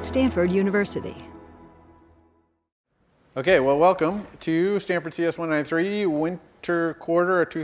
at Stanford University. Okay, well, welcome to Stanford CS193 winter quarter of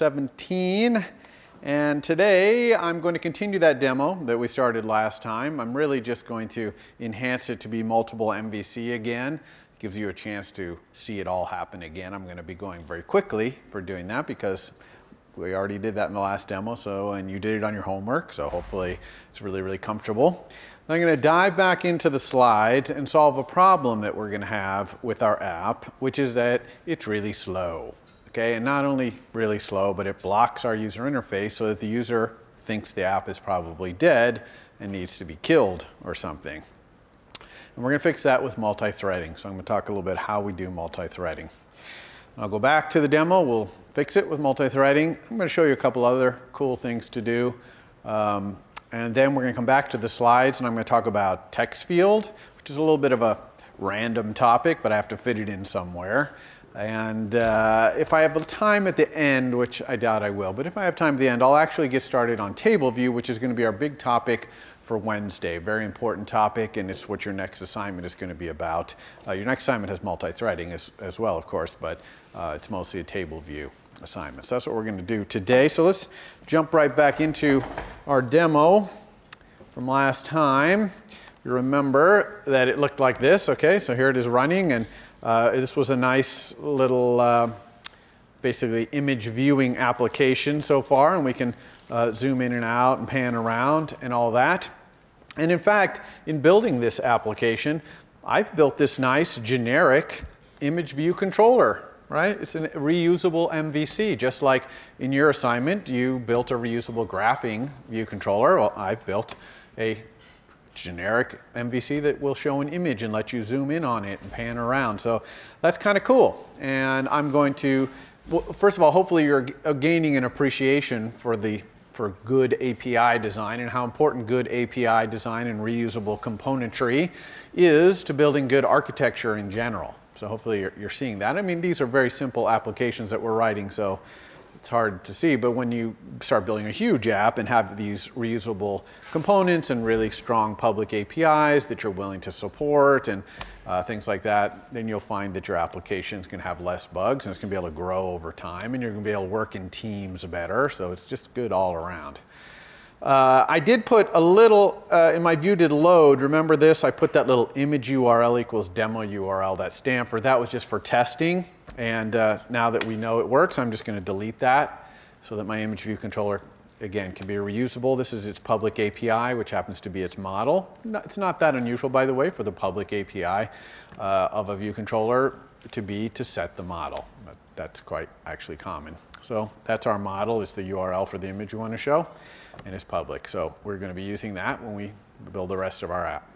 2017. And today I'm going to continue that demo that we started last time. I'm really just going to enhance it to be multiple MVC again. Gives you a chance to see it all happen again. I'm going to be going very quickly for doing that because we already did that in the last demo, and you did it on your homework, so hopefully it's really, really comfortable. I'm going to dive back into the slides and solve a problem that we're going to have with our app, which is that it's really slow. Okay, and not only really slow, but it blocks our user interface so that the user thinks the app is probably dead and needs to be killed or something. And we're going to fix that with multi-threading. So I'm going to talk a little bit how we do multi-threading. I'll go back to the demo. We'll fix it with multi-threading. I'm going to show you a couple other cool things to do. And then we're going to come back to the slides, and I'm going to talk about text field, which is a little bit of a random topic, but I have to fit it in somewhere. And if I have time at the end, which I doubt I will, but if I have time at the end, I'll actually get started on table view, which is going to be our big topic for Wednesday. Very important topic, and it's what your next assignment is going to be about. Your next assignment has multi-threading as well, of course, but it's mostly a table view assignment. So that's what we're going to do today. So let's jump right back into our demo from last time. You remember that it looked like this. Okay, so here it is running, and this was a nice little basically image viewing application so far, and we can zoom in and out and pan around and all that. And in fact, in building this application, I've built this nice generic image view controller, right? It's a reusable MVC, just like in your assignment, you built a reusable graphing view controller. Well, I've built a generic MVC that will show an image and let you zoom in on it and pan around. So that's kind of cool. And I'm going to, well, first of all, hopefully you're gaining an appreciation for good API design and how important good API design and reusable componentry is to building good architecture in general. So hopefully you're seeing that. I mean, these are very simple applications that we're writing, so it's hard to see, but when you start building a huge app and have these reusable components and really strong public APIs that you're willing to support and things like that, then you'll find that your application is going to have less bugs and it's going to be able to grow over time, and you're going to be able to work in teams better. So it's just good all around. I did put a little, in my view did load, remember this? I put that little image URL equals demo URL, that Stanford. That was just for testing. And now that we know it works, I'm just going to delete that so that my image view controller, again, can be reusable. This is its public API, which happens to be its model. It's not that unusual, by the way, for the public API of a view controller to set the model. That's quite actually common. So that's our model. It's the URL for the image we want to show, and it's public. So we're going to be using that when we build the rest of our app.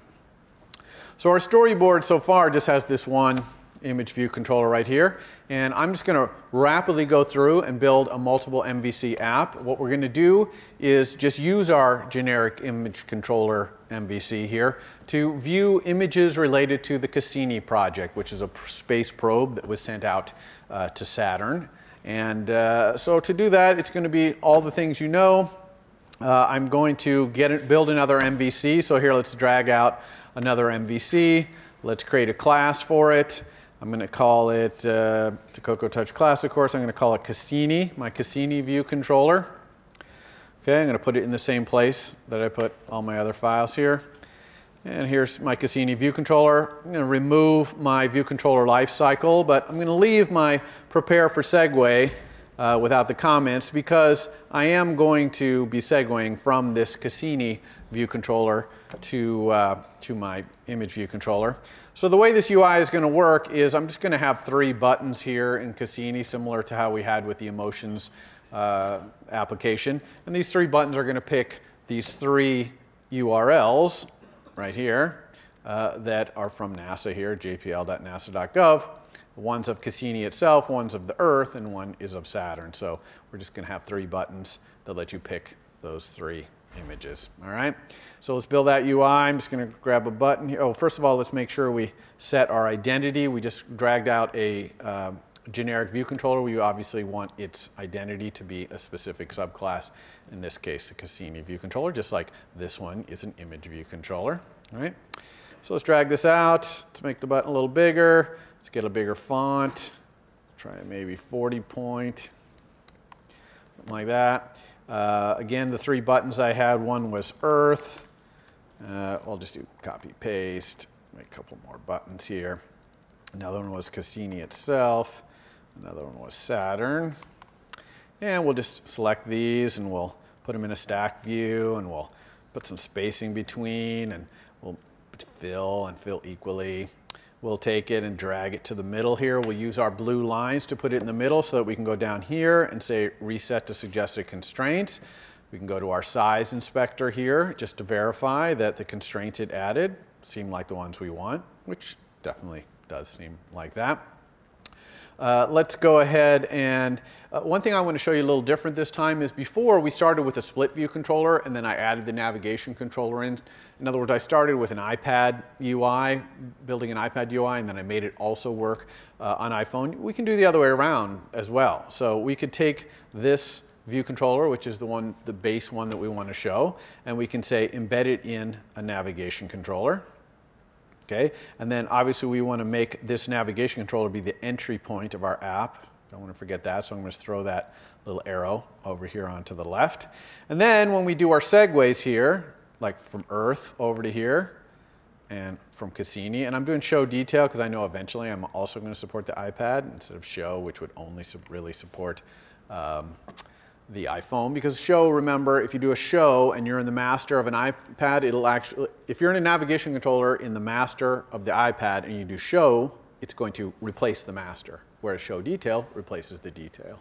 So our storyboard so far just has this one image view controller right here, and I'm just going to rapidly go through and build a multiple MVC app. What we're going to do is just use our generic image controller MVC here to view images related to the Cassini project, which is a space probe that was sent out to Saturn. And so to do that, it's going to be all the things you know. I'm going to build another MVC. So here, let's drag out another MVC. Let's create a class for it. I'm going to call it, it's a Cocoa Touch class, of course. I'm going to call it Cassini, my Cassini view controller. Okay, I'm going to put it in the same place that I put all my other files here. And here's my Cassini view controller. I'm going to remove my view controller lifecycle, but I'm going to leave my prepare for segue without the comments because I am going to be segueing from this Cassini view controller to my image view controller. So the way this UI is going to work is I'm just going to have 3 buttons here in Cassini, similar to how we had with the emotions application. And these 3 buttons are going to pick these 3 URLs right here that are from NASA here, jpl.nasa.gov. One's of Cassini itself, one's of the Earth, and one is of Saturn. So we're just going to have 3 buttons that let you pick those 3 images. All right, so let's build that UI. I'm just going to grab a button here. Oh, first of all, let's make sure we set our identity. We just dragged out a generic view controller. We obviously want its identity to be a specific subclass. In this case, the Cassini view controller, just like this one is an image view controller. All right. So let's drag this out. Let's make the button a little bigger. Let's get a bigger font. Try maybe 40 point, something like that. Again, the 3 buttons I had, one was Earth. I'll just do copy paste, make a couple more buttons here. Another one was Cassini itself. Another one was Saturn. And we'll just select these and we'll put them in a stack view and we'll put some spacing between and we'll fill equally. We'll take it and drag it to the middle here. We'll use our blue lines to put it in the middle so that we can go down here and say reset to suggested constraints. We can go to our size inspector here just to verify that the constraints it added seem like the ones we want, which definitely does seem like that. Let's go ahead and one thing I want to show you a little different this time is before we started with a split view controller and then I added the navigation controller in. In other words, I started with an iPad UI, building an iPad UI, and then I made it also work on iPhone. We can do the other way around as well. So we could take this view controller, which is the base one that we want to show, and we can say embed it in a navigation controller. Okay, and then obviously we want to make this navigation controller be the entry point of our app. Don't want to forget that, so I'm going to throw that little arrow over here onto the left. And then when we do our segues here, like from Earth over to here, and from Cassini, and I'm doing show detail because I know eventually I'm also going to support the iPad instead of show, which would only really support the iPhone, because show, remember, if you do a show and you're in the master of an iPad, it'll actually, if you're in a navigation controller in the master of the iPad and you do show, it's going to replace the master, whereas show detail replaces the detail.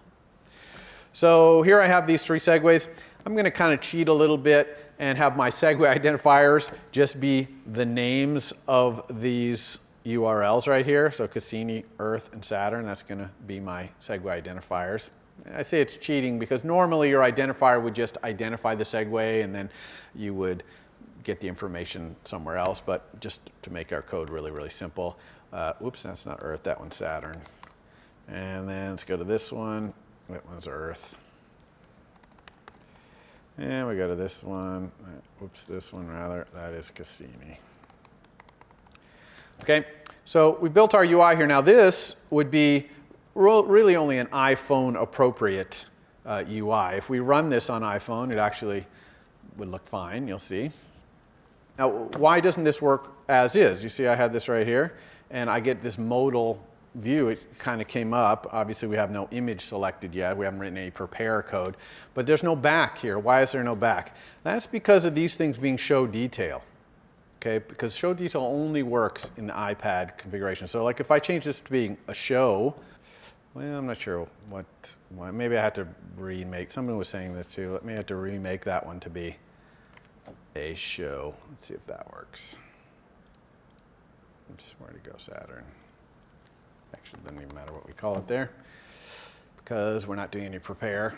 So here I have these 3 segues. I'm going to kind of cheat a little bit and have my segue identifiers just be the names of these URLs right here. So Cassini, Earth, and Saturn, that's going to be my segue identifiers. I say it's cheating because normally your identifier would just identify the segue and then you would get the information somewhere else, but just to make our code really, really simple. Oops, that's not Earth, that one's Saturn. And then let's go to this one, that one's Earth. And we go to this one, oops, this one rather, that is Cassini. Okay, so we built our UI here. Now this would be really only an iPhone appropriate UI. If we run this on iPhone, it actually would look fine, you'll see. Now, why doesn't this work as is? You see I had this right here, and I get this modal view. It kind of came up. Obviously, we have no image selected yet. We haven't written any prepare code, but there's no back here. Why is there no back? That's because of these things being show detail. Okay, because show detail only works in the iPad configuration. So like if I change this to being a show, well, I'm not sure why. Maybe I had to remake. Someone was saying this too. Let me have to remake that one to be a show. Let's see if that works. Oops, where to go, Saturn? Actually, doesn't even matter what we call it there because we're not doing any prepare.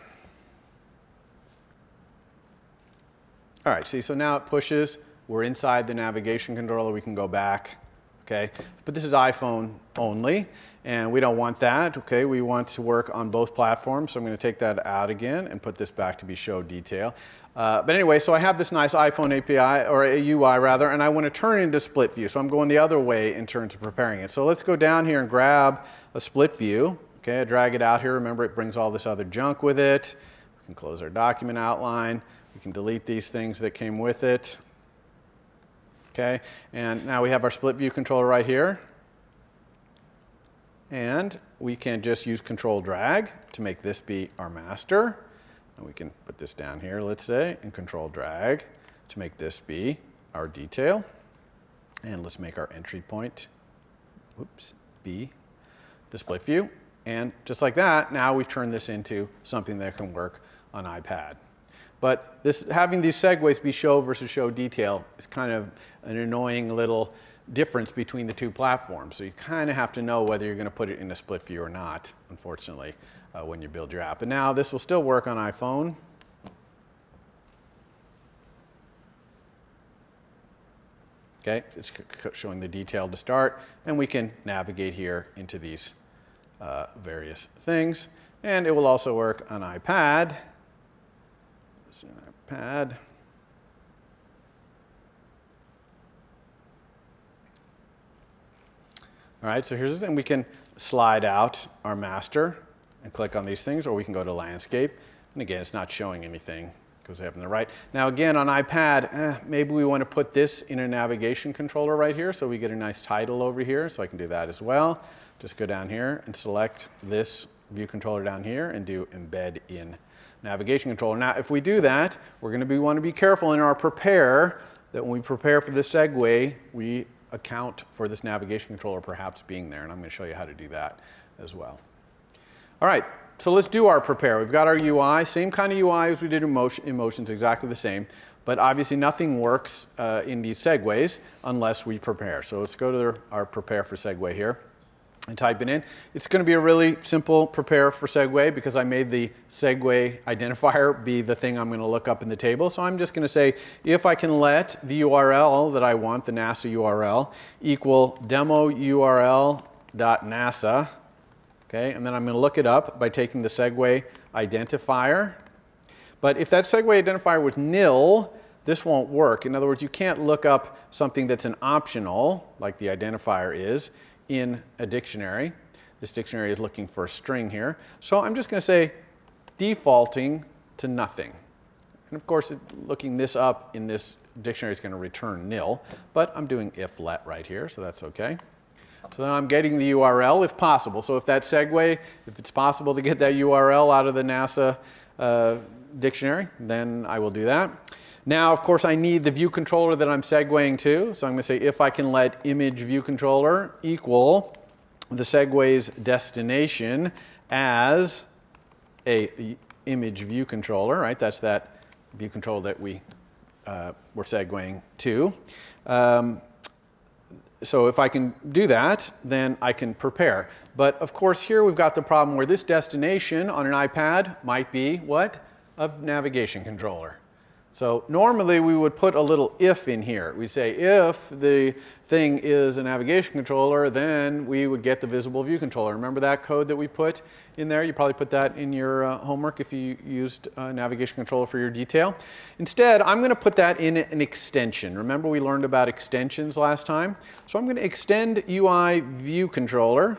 All right, see, so now it pushes. We're inside the navigation controller. We can go back. Okay, but this is iPhone only, and we don't want that. Okay, we want to work on both platforms, so I'm going to take that out again and put this back to be show detail. But anyway, so I have this nice iPhone API, or a UI rather, and I want to turn it into split view. So I'm going the other way in terms of preparing it. So let's go down here and grab a split view. Okay, I drag it out here. Remember, it brings all this other junk with it. We can close our document outline. We can delete these things that came with it. Okay, and now we have our split view controller right here. And we can just use control drag to make this be our master. And we can put this down here, let's say, and control drag to make this be our detail. And let's make our entry point, oops, be the split view. And just like that, now we've turned this into something that can work on iPad. But this, having these segues be show versus show detail is kind of an annoying little difference between the 2 platforms. So you kind of have to know whether you're going to put it in a split view or not, unfortunately, when you build your app. And now this will still work on iPhone. Okay, it's showing the detail to start, and we can navigate here into these various things. And it will also work on iPad. This is an iPad. All right, so here's this, and we can slide out our master and click on these things, or we can go to landscape. And again, it's not showing anything because we have on the right. Now again, on iPad, maybe we want to put this in a navigation controller right here so we get a nice title over here. So I can do that as well. Just go down here and select this view controller down here and do embed in navigation controller. Now if we do that, we're going to want to be careful in our prepare that when we prepare for the segue, we account for this navigation controller perhaps being there. And I'm going to show you how to do that as well. All right, so let's do our prepare. We've got our UI, same kind of UI as we did in Motions, exactly the same. But obviously nothing works in these segues unless we prepare. So let's go to our prepare for segue here and type it in. It's going to be a really simple prepare for segue because I made the segue identifier be the thing I'm going to look up in the table. So I'm just going to say if I can let the URL that I want, the NASA URL, equal demo URL.nasa. Okay, and then I'm going to look it up by taking the segue identifier. But if that segue identifier was nil, this won't work. In other words, you can't look up something that's an optional, like the identifier is, in a dictionary. This dictionary is looking for a string here. So I'm just going to say defaulting to nothing. And of course, looking this up in this dictionary is going to return nil. But I'm doing if let right here, so that's OK. So now I'm getting the URL if possible. So if that segue, if it's possible to get that URL out of the NASA dictionary, then I will do that. Now, of course, I need the view controller that I'm segueing to. So I'm going to say if I can let image view controller equal the segue's destination as a image view controller, right? That's that view controller that we're segueing to. So if I can do that, then I can prepare. But of course, here we've got the problem where this destination on an iPad might be what? A navigation controller. So normally we would put a little if in here. We'd say if the thing is a navigation controller, then we would get the visible view controller. Remember that code that we put in there? You probably put that in your homework if you used navigation controller for your detail. Instead, I'm going to put that in an extension. Remember we learned about extensions last time? So I'm going to extend UI view controller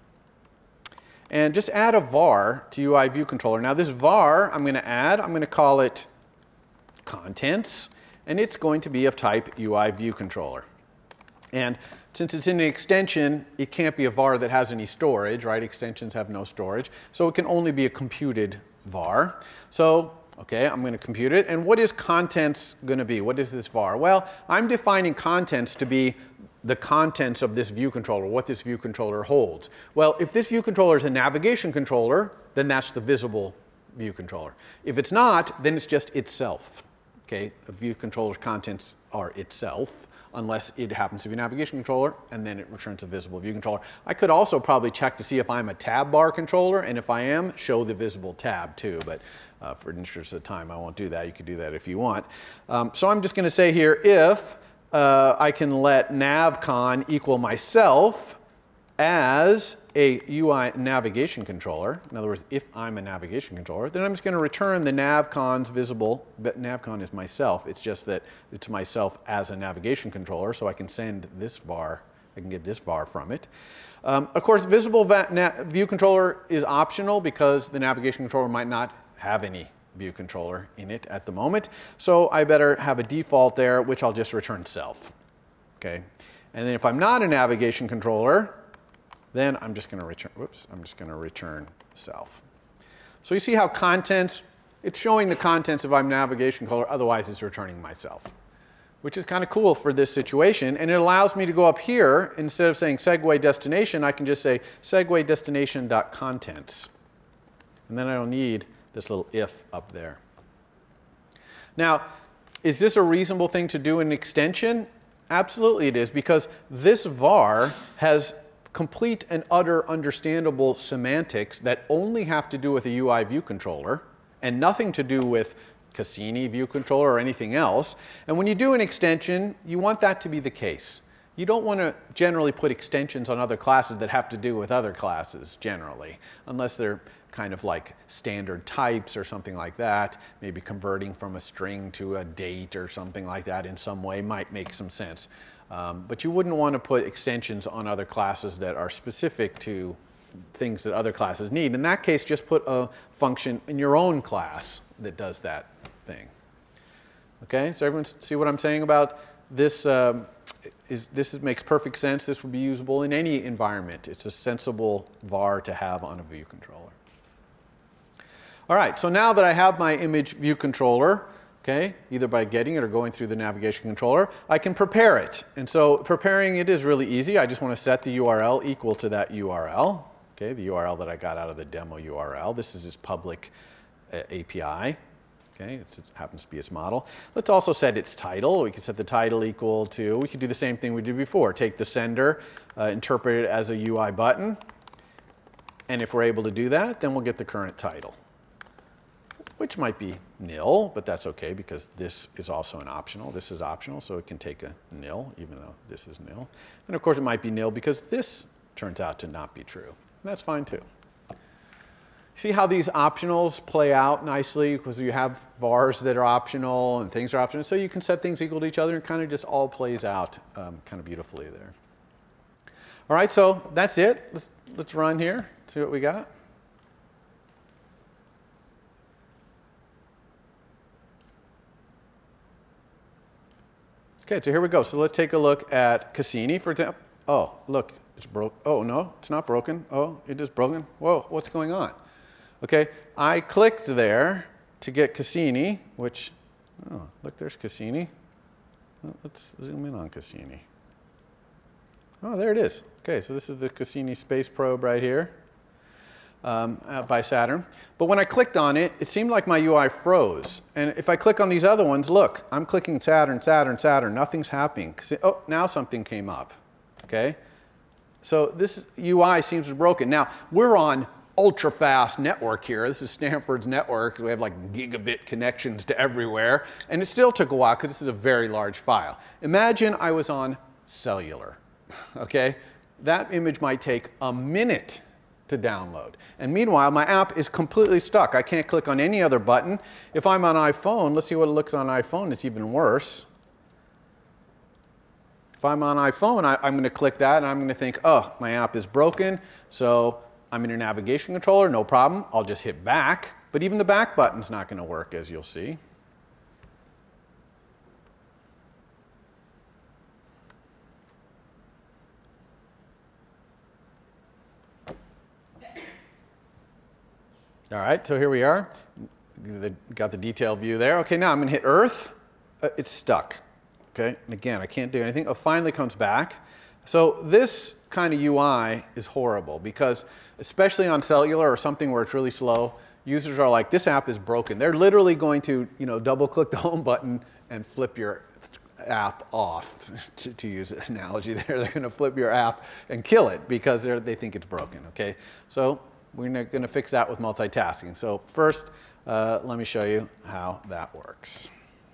and just add a var to UI view controller. Now this var I'm going to call it contents, and it's going to be of type UI view controller. And since it's in an extension, it can't be a var that has any storage, right? Extensions have no storage. So it can only be a computed var. So, okay, I'm going to compute it. And what is contents going to be? What is this var? Well, I'm defining contents to be the contents of this view controller, what this view controller holds. Well, if this view controller is a navigation controller, then that's the visible view controller. If it's not, then it's just itself. Okay, a view controller's contents are itself, unless it happens to be a navigation controller, and then it returns a visible view controller. I could also probably check to see if I'm a tab bar controller, and if I am, show the visible tab too, but for the interest of time, I won't do that. You could do that if you want. So I'm just going to say here, if I can let navcon equal myself as a UI navigation controller, in other words, if I'm a navigation controller, then I'm just going to return the navcon's visible, but navcon is myself. It's just that it's myself as a navigation controller, so I can send this var, I can get this var from it. Of course, visible view controller is optional because the navigation controller might not have any view controller in it at the moment. So I better have a default there, which I'll just return self. Okay, and then if I'm not a navigation controller, then I'm just going to return, whoops, I'm just going to return self. So you see how contents, it's showing the contents if I'm navigation controller, otherwise it's returning myself, which is kind of cool for this situation. And it allows me to go up here, instead of saying segue destination, I can just say segue destination.contents. And then I don't need this little if up there. Now, is this a reasonable thing to do in an extension? Absolutely it is, because this var has complete and utter understandable semantics that only have to do with a UI view controller and nothing to do with Cassini view controller or anything else. And when you do an extension, you want that to be the case. You don't want to generally put extensions on other classes that have to do with other classes generally, unless they're kind of like standard types or something like that. Maybe converting from a string to a date or something like that in some way might make some sense. But you wouldn't want to put extensions on other classes that are specific to things that other classes need. In that case, just put a function in your own class that does that thing. Okay, so everyone see what I'm saying about this? This makes perfect sense. This would be usable in any environment. It's a sensible var to have on a view controller. All right, so now that I have my image view controller, okay, either by getting it or going through the navigation controller, I can prepare it. And so preparing it is really easy. I just want to set the URL equal to that URL. Okay, the URL that I got out of the demo URL. This is its public API. Okay, it happens to be its model. Let's also set its title. We can set the title equal to, we could do the same thing we did before. Take the sender, interpret it as a UI button. And if we're able to do that, then we'll get the current title, which might be nil, but that's okay because this is also an optional. This is optional, so it can take a nil, even though this is nil. And of course, it might be nil because this turns out to not be true. And that's fine too. See how these optionals play out nicely because you have vars that are optional and things are optional. So you can set things equal to each other and kind of just all plays out kind of beautifully there. All right, so that's it. Let's run here, see what we got. Okay, so here we go. So let's take a look at Cassini, for example. Oh, look, it's broke. Oh, no, it's not broken. Oh, it is broken. Whoa, what's going on? Okay, I clicked there to get Cassini, which, oh, look, there's Cassini. Let's zoom in on Cassini. Oh, there it is. Okay, so this is the Cassini space probe right here by Saturn. But when I clicked on it, it seemed like my UI froze. And if I click on these other ones, look, I'm clicking Saturn, Saturn, Saturn. Nothing's happening. Oh, now something came up. Okay, so this UI seems broken. Now, we're on ultra-fast network here. This is Stanford's network. We have like gigabit connections to everywhere. And it still took a while because this is a very large file. Imagine I was on cellular. Okay? That image might take a minute to download. And meanwhile, my app is completely stuck. I can't click on any other button. If I'm on iPhone, let's see what it looks on iPhone. It's even worse. If I'm on iPhone, I'm going to click that and I'm going to think, oh, my app is broken. So I'm in your navigation controller, no problem. I'll just hit back. But even the back button's not going to work, as you'll see. All right, so here we are. Got the detailed view there. Okay, now I'm going to hit Earth. It's stuck. Okay, and again, I can't do anything. It finally comes back. So this kind of UI is horrible because, especially on cellular or something where it's really slow, users are like, this app is broken. They're literally going to, double-click the home button and flip your app off, to use an analogy there. They're going to flip your app and kill it because they think it's broken. Okay, so we're going to fix that with multitasking. So first, let me show you how that works.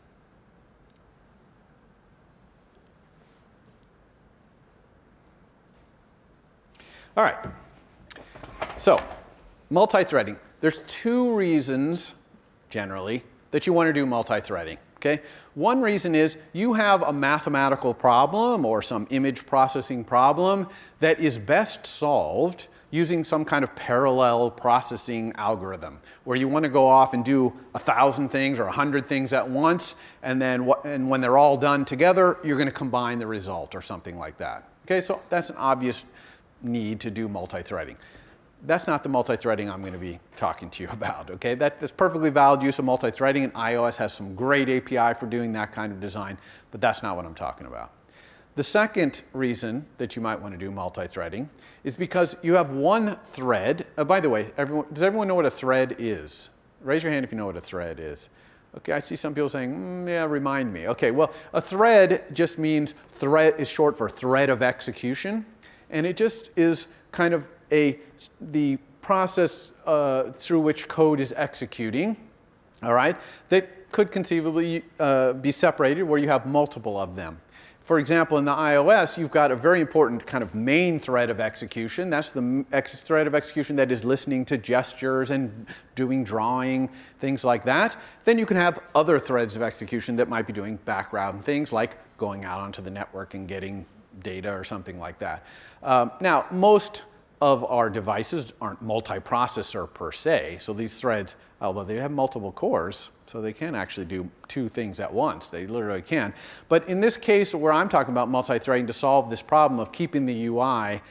All right, so multi-threading. There's two reasons, generally, that you want to do multi-threading. Okay? One reason is you have a mathematical problem or some image processing problem that is best solved using some kind of parallel processing algorithm where you want to go off and do 1,000 things or 100 things at once, and then when they're all done together, you're going to combine the result or something like that. Okay, so that's an obvious need to do multi-threading. That's not the multi-threading I'm going to be talking to you about. Okay, that's perfectly valid use of multi-threading, and iOS has some great API for doing that kind of design, but that's not what I'm talking about. The second reason that you might want to do multi-threading is because you have one thread. By the way, does everyone know what a thread is? Raise your hand if you know what a thread is. Okay, I see some people saying, yeah, remind me. Okay, well, a thread just means thread is short for thread of execution, and it just is kind of the process through which code is executing, all right, that could conceivably be separated where you have multiple of them. For example, in the iOS, you've got a very important kind of main thread of execution. That's the thread of execution that is listening to gestures and doing drawing, things like that. Then you can have other threads of execution that might be doing background things like going out onto the network and getting data or something like that. Now, most of our devices aren't multiprocessor per se, so these threads, although they have multiple cores, so they can actually do two things at once. They literally can. But in this case where I'm talking about multi-threading to solve this problem of keeping the UI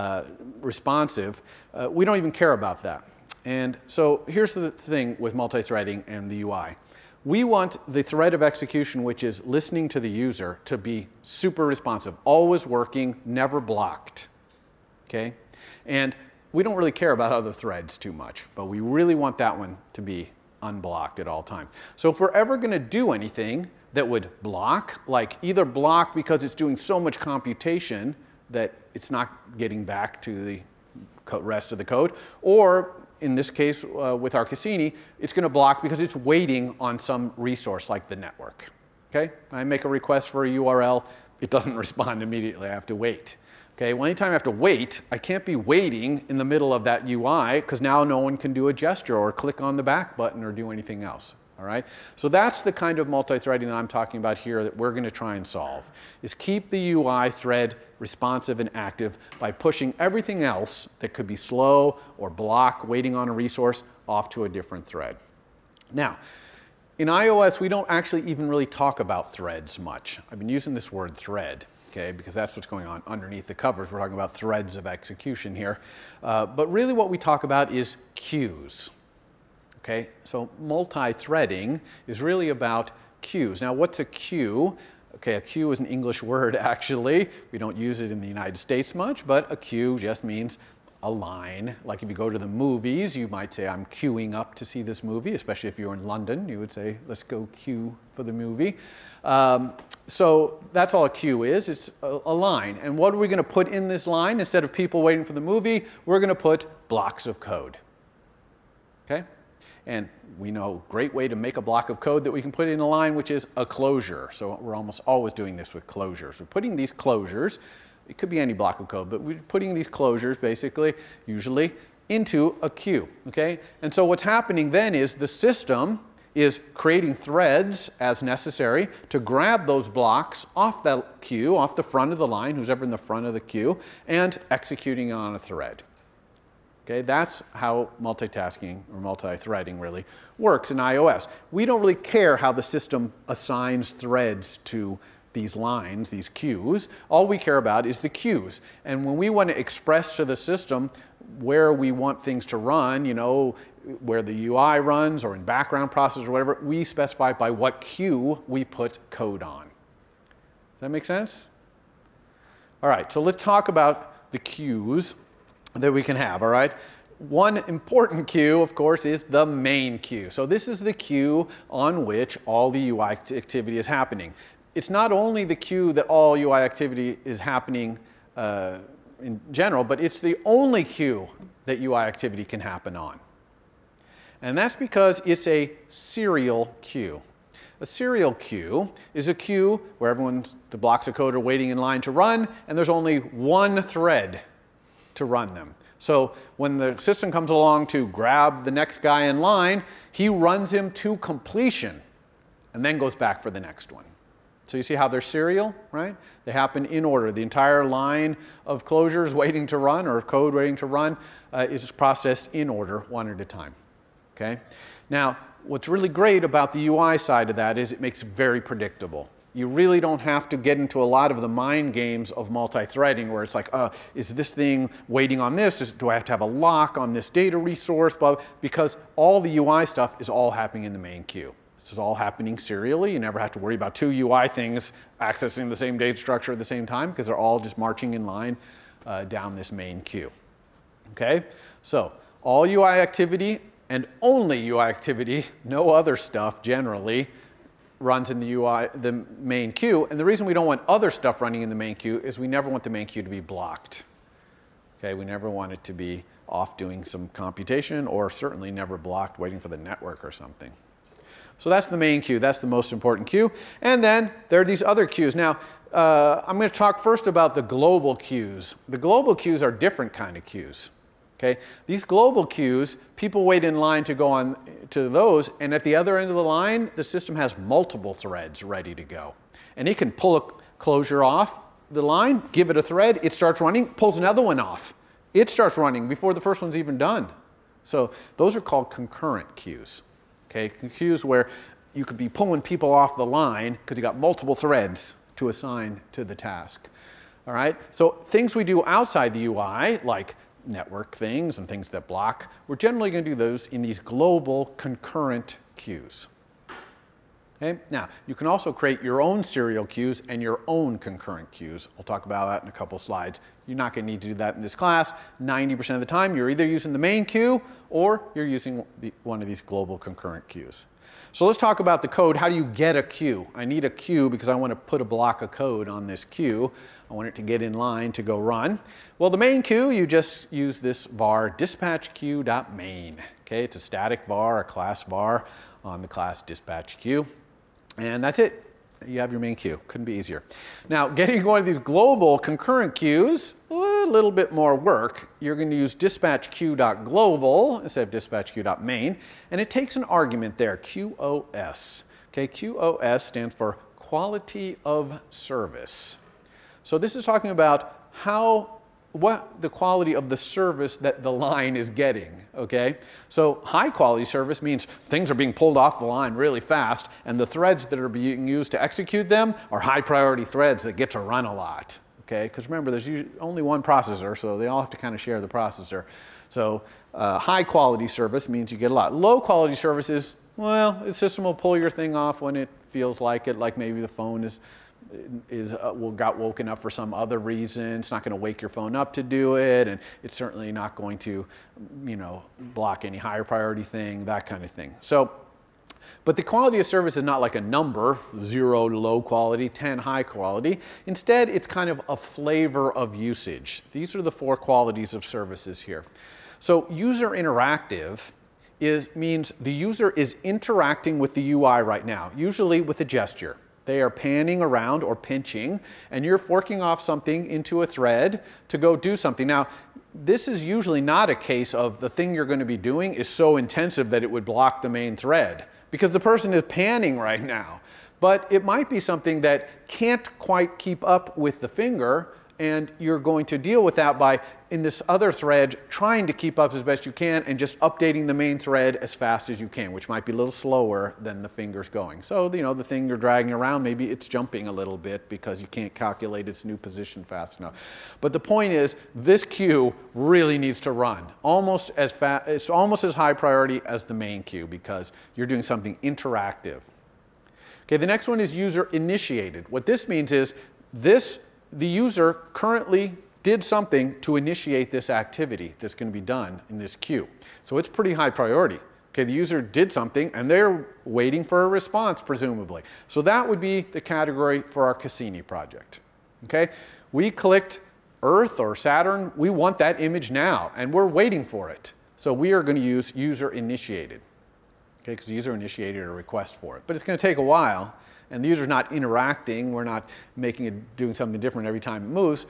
responsive, we don't even care about that. And so here's the thing with multi-threading and the UI. We want the thread of execution, which is listening to the user, to be super responsive, always working, never blocked. Okay? And we don't really care about other threads too much, but we really want that one to be unblocked at all times. So if we're ever going to do anything that would block, like either block because it's doing so much computation that it's not getting back to the rest of the code, or in this case with our Cassini, it's going to block because it's waiting on some resource like the network. Okay? I make a request for a URL, it doesn't respond immediately, I have to wait. Okay, well, anytime I have to wait, I can't be waiting in the middle of that UI because now no one can do a gesture or click on the back button or do anything else. All right? So that's the kind of multi-threading that I'm talking about here that we're going to try and solve, is keep the UI thread responsive and active by pushing everything else that could be slow or block waiting on a resource off to a different thread. Now, in iOS, we don't actually even really talk about threads much. I've been using this word thread. Okay, because that's what's going on underneath the covers. We're talking about threads of execution here. But really what we talk about is queues. Okay, so multi-threading is really about queues. Now, what's a queue? Okay, a queue is an English word, actually. We don't use it in the United States much, but a queue just means a line. Like if you go to the movies, you might say, I'm queuing up to see this movie, especially if you're in London. You would say, let's go queue for the movie. So that's all a queue is. It's a line. And what are we going to put in this line? Instead of people waiting for the movie, we're going to put blocks of code. Okay? And we know a great way to make a block of code that we can put in a line, which is a closure. So we're almost always doing this with closures. We're putting these closures, it could be any block of code, but we're putting these closures basically, usually, into a queue. Okay? And so what's happening then is the system is creating threads as necessary to grab those blocks off that queue, off the front of the line, who's ever in the front of the queue, and executing on a thread. Okay, that's how multitasking or multi-threading really works in iOS. We don't really care how the system assigns threads to these lines, these queues. All we care about is the queues. And when we want to express to the system where we want things to run, you know, where the UI runs or in background process or whatever, we specify by what queue we put code on. Does that make sense? All right, so let's talk about the queues that we can have, all right? One important queue, of course, is the main queue. So this is the queue on which all the UI activity is happening. It's not only the queue that all UI activity is happening in general, but it's the only queue that UI activity can happen on. And that's because it's a serial queue. A serial queue is a queue where the blocks of code are waiting in line to run, and there's only one thread to run them. So when the system comes along to grab the next guy in line, he runs him to completion and then goes back for the next one. So you see how they're serial, right? They happen in order. The entire line of closures waiting to run or code waiting to run is processed in order, one at a time. Okay? Now, what's really great about the UI side of that is it makes it very predictable. You really don't have to get into a lot of the mind games of multi-threading where it's like, is this thing waiting on this? Do I have to have a lock on this data resource? Because all the UI stuff is all happening in the main queue. This is all happening serially. You never have to worry about two UI things accessing the same data structure at the same time because they're all just marching in line down this main queue. Okay? So all UI activity and only UI activity, no other stuff generally, runs in the main queue. And the reason we don't want other stuff running in the main queue is we never want the main queue to be blocked. Okay, we never want it to be off doing some computation, or certainly never blocked waiting for the network or something. So that's the main queue. That's the most important queue. And then there are these other queues. Now, I'm going to talk first about the global queues. The global queues are different kind of queues. Okay? These global queues, people wait in line to go on to those, and at the other end of the line, the system has multiple threads ready to go. And it can pull a closure off the line, give it a thread, it starts running, pulls another one off. It starts running before the first one's even done. So those are called concurrent queues. Okay? Queues where you could be pulling people off the line because you got multiple threads to assign to the task. All right? So things we do outside the UI, like network things and things that block, we're generally going to do those in these global concurrent queues. Okay? Now, you can also create your own serial queues and your own concurrent queues. We'll talk about that in a couple slides. You're not going to need to do that in this class. 90% of the time, you're either using the main queue or you're using one of these global concurrent queues. So let's talk about the code. How do you get a queue? I need a queue because I want to put a block of code on this queue. I want it to get in line to go run. Well, the main queue, you just use this var dispatch queue.main. Okay, it's a static var, a class var on the class dispatch queue. And that's it. You have your main queue. Couldn't be easier. Now, getting one of these global concurrent queues, a little bit more work. You're going to use dispatch queue.global instead of dispatch queue.main, and it takes an argument there, QoS. Okay, QoS stands for quality of service. So this is talking about what the quality of the service that the line is getting, okay? So high quality service means things are being pulled off the line really fast, and the threads that are being used to execute them are high priority threads that get to run a lot, okay? Because remember, there's only one processor, so they all have to kind of share the processor. So high quality service means you get a lot. Low quality service is, well, the system will pull your thing off when it feels like it, like maybe the phone got woken up for some other reason. It's not going to wake your phone up to do it, and it's certainly not going to, block any higher priority thing, that kind of thing. So, but the quality of service is not like a number, 0 low quality, 10 high quality. Instead, it's kind of a flavor of usage. These are the 4 qualities of services here. So user interactive means the user is interacting with the UI right now, usually with a gesture. They are panning around or pinching, and you're forking off something into a thread to go do something. Now, this is usually not a case of the thing you're going to be doing is so intensive that it would block the main thread, because the person is panning right now. But it might be something that can't quite keep up with the finger, and you're going to deal with that by, in this other thread, trying to keep up as best you can and just updating the main thread as fast as you can, which might be a little slower than the finger's going. So, the thing you're dragging around, maybe it's jumping a little bit because you can't calculate its new position fast enough. But the point is, this queue really needs to run almost as fast, it's almost as high priority as the main queue because you're doing something interactive. Okay, the next one is user initiated. What this means is the user currently did something to initiate this activity that's going to be done in this queue. So it's pretty high priority. Okay, the user did something and they're waiting for a response, presumably. So that would be the category for our Cassini project. Okay, we clicked Earth or Saturn. We want that image now and we're waiting for it. So we are going to use user initiated. Okay, because the user initiated a request for it. But it's going to take a while. And the user's not interacting, we're not making it doing something different every time it moves.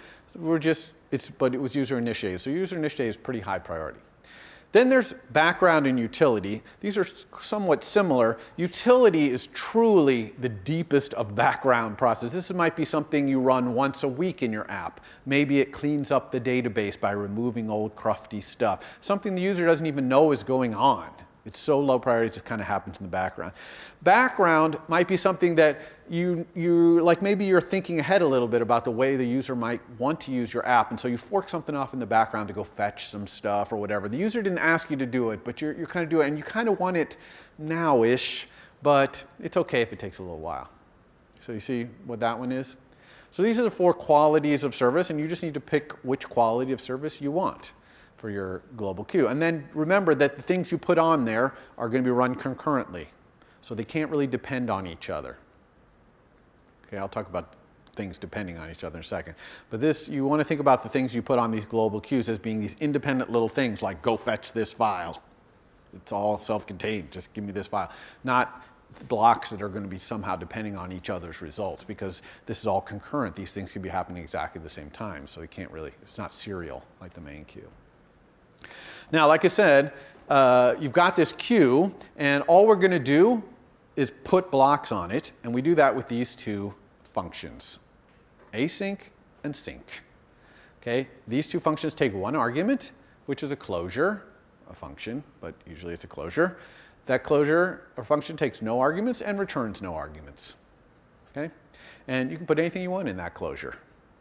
But it was user initiated. So user initiated is pretty high priority. Then there's background and utility. These are somewhat similar. Utility is truly the deepest of background process. This might be something you run once a week in your app. Maybe it cleans up the database by removing old crufty stuff. Something the user doesn't even know is going on. It's so low priority, it just kind of happens in the background. Background might be something that like maybe you're thinking ahead a little bit about the way the user might want to use your app, and so you fork something off in the background to go fetch some stuff or whatever. The user didn't ask you to do it, but you're kind of doing it, and you kind of want it now-ish, but it's okay if it takes a little while. So you see what that one is? So these are the 4 qualities of service, and you just need to pick which quality of service you want for your global queue. And then remember that the things you put on there are going to be run concurrently. So they can't really depend on each other. Okay, I'll talk about things depending on each other in a second. But you want to think about the things you put on these global queues as being these independent little things like go fetch this file. It's all self-contained, just give me this file. Not blocks that are going to be somehow depending on each other's results, because this is all concurrent. These things can be happening exactly the same time, so it can't really, it's not serial like the main queue. Now, like I said, you've got this queue, and all we're going to do is put blocks on it, and we do that with these two functions, async and sync. Okay, these two functions take one argument, which is a closure, a function, but usually it's a closure. That closure or function takes no arguments and returns no arguments. Okay, and you can put anything you want in that closure.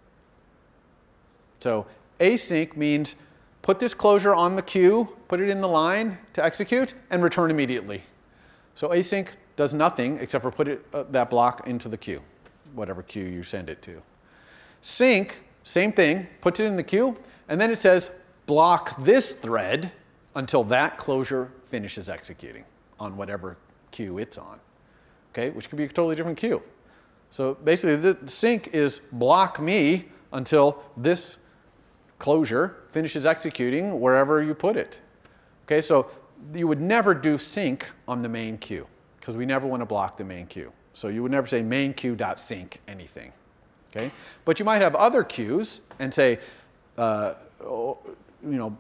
So async means put this closure on the queue, put it in the line to execute, and return immediately. So async does nothing except for put that block into the queue, whatever queue you send it to. Sync, same thing, puts it in the queue, and then it says block this thread until that closure finishes executing on whatever queue it's on, okay, which could be a totally different queue. So basically, the sync is block me until this closure finishes executing wherever you put it. Okay, so you would never do sync on the main queue, because we never want to block the main queue. So you would never say main queue.sync anything. Okay, but you might have other queues and say, you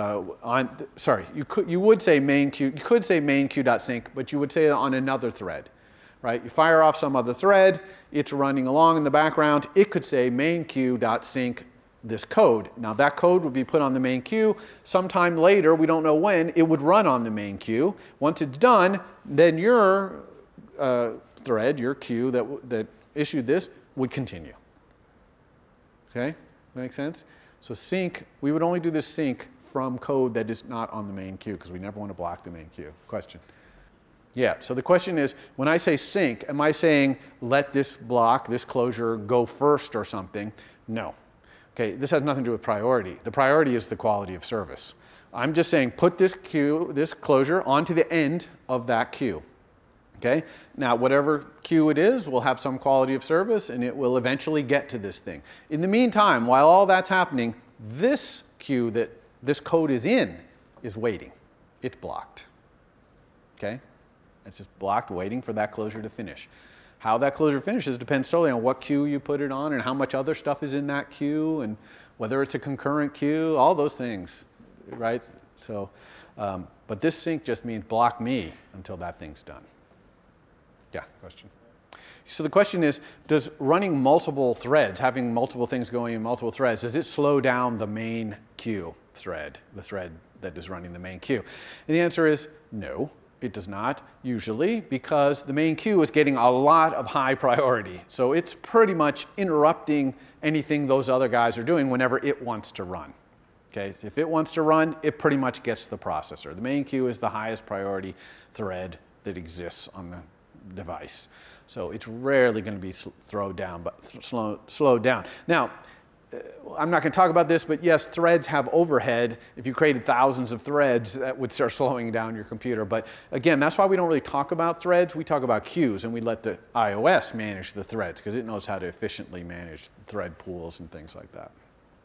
would say main queue. You could say main queue.sync, but you would say it on another thread, right? You fire off some other thread, it's running along in the background. It could say main queue.sync this code. Now that code would be put on the main queue. Sometime later, we don't know when, it would run on the main queue. Once it's done, then your thread, your queue that issued this, would continue. Okay, make sense? So sync, we would only do this sync from code that is not on the main queue, because we never want to block the main queue. Question? Yeah, so the question is, when I say sync, am I saying let this block, this closure go first or something? No. Okay, this has nothing to do with priority. The priority is the quality of service. I'm just saying put this queue, this closure onto the end of that queue. Okay, now whatever queue it is will have some quality of service, and it will eventually get to this thing. In the meantime, while all that's happening, this queue that this code is in is waiting. It's blocked. Okay, it's just blocked, waiting for that closure to finish. How that closure finishes depends totally on what queue you put it on and how much other stuff is in that queue and whether it's a concurrent queue, all those things, right? So, but this sync just means block me until that thing's done. Yeah, question? So the question is, does running multiple threads, having multiple things going in multiple threads, does it slow down the main queue thread, the thread that is running the main queue? And the answer is no. It does not, usually, because the main queue is getting a lot of high priority. So it's pretty much interrupting anything those other guys are doing whenever it wants to run. Okay, so if it wants to run, it pretty much gets the processor. The main queue is the highest priority thread that exists on the device. So it's rarely going to be slowed down. Now, I'm not going to talk about this, but yes, threads have overhead. If you created thousands of threads, that would start slowing down your computer. But again, that's why we don't really talk about threads. We talk about queues, and we let the iOS manage the threads, because it knows how to efficiently manage thread pools and things like that.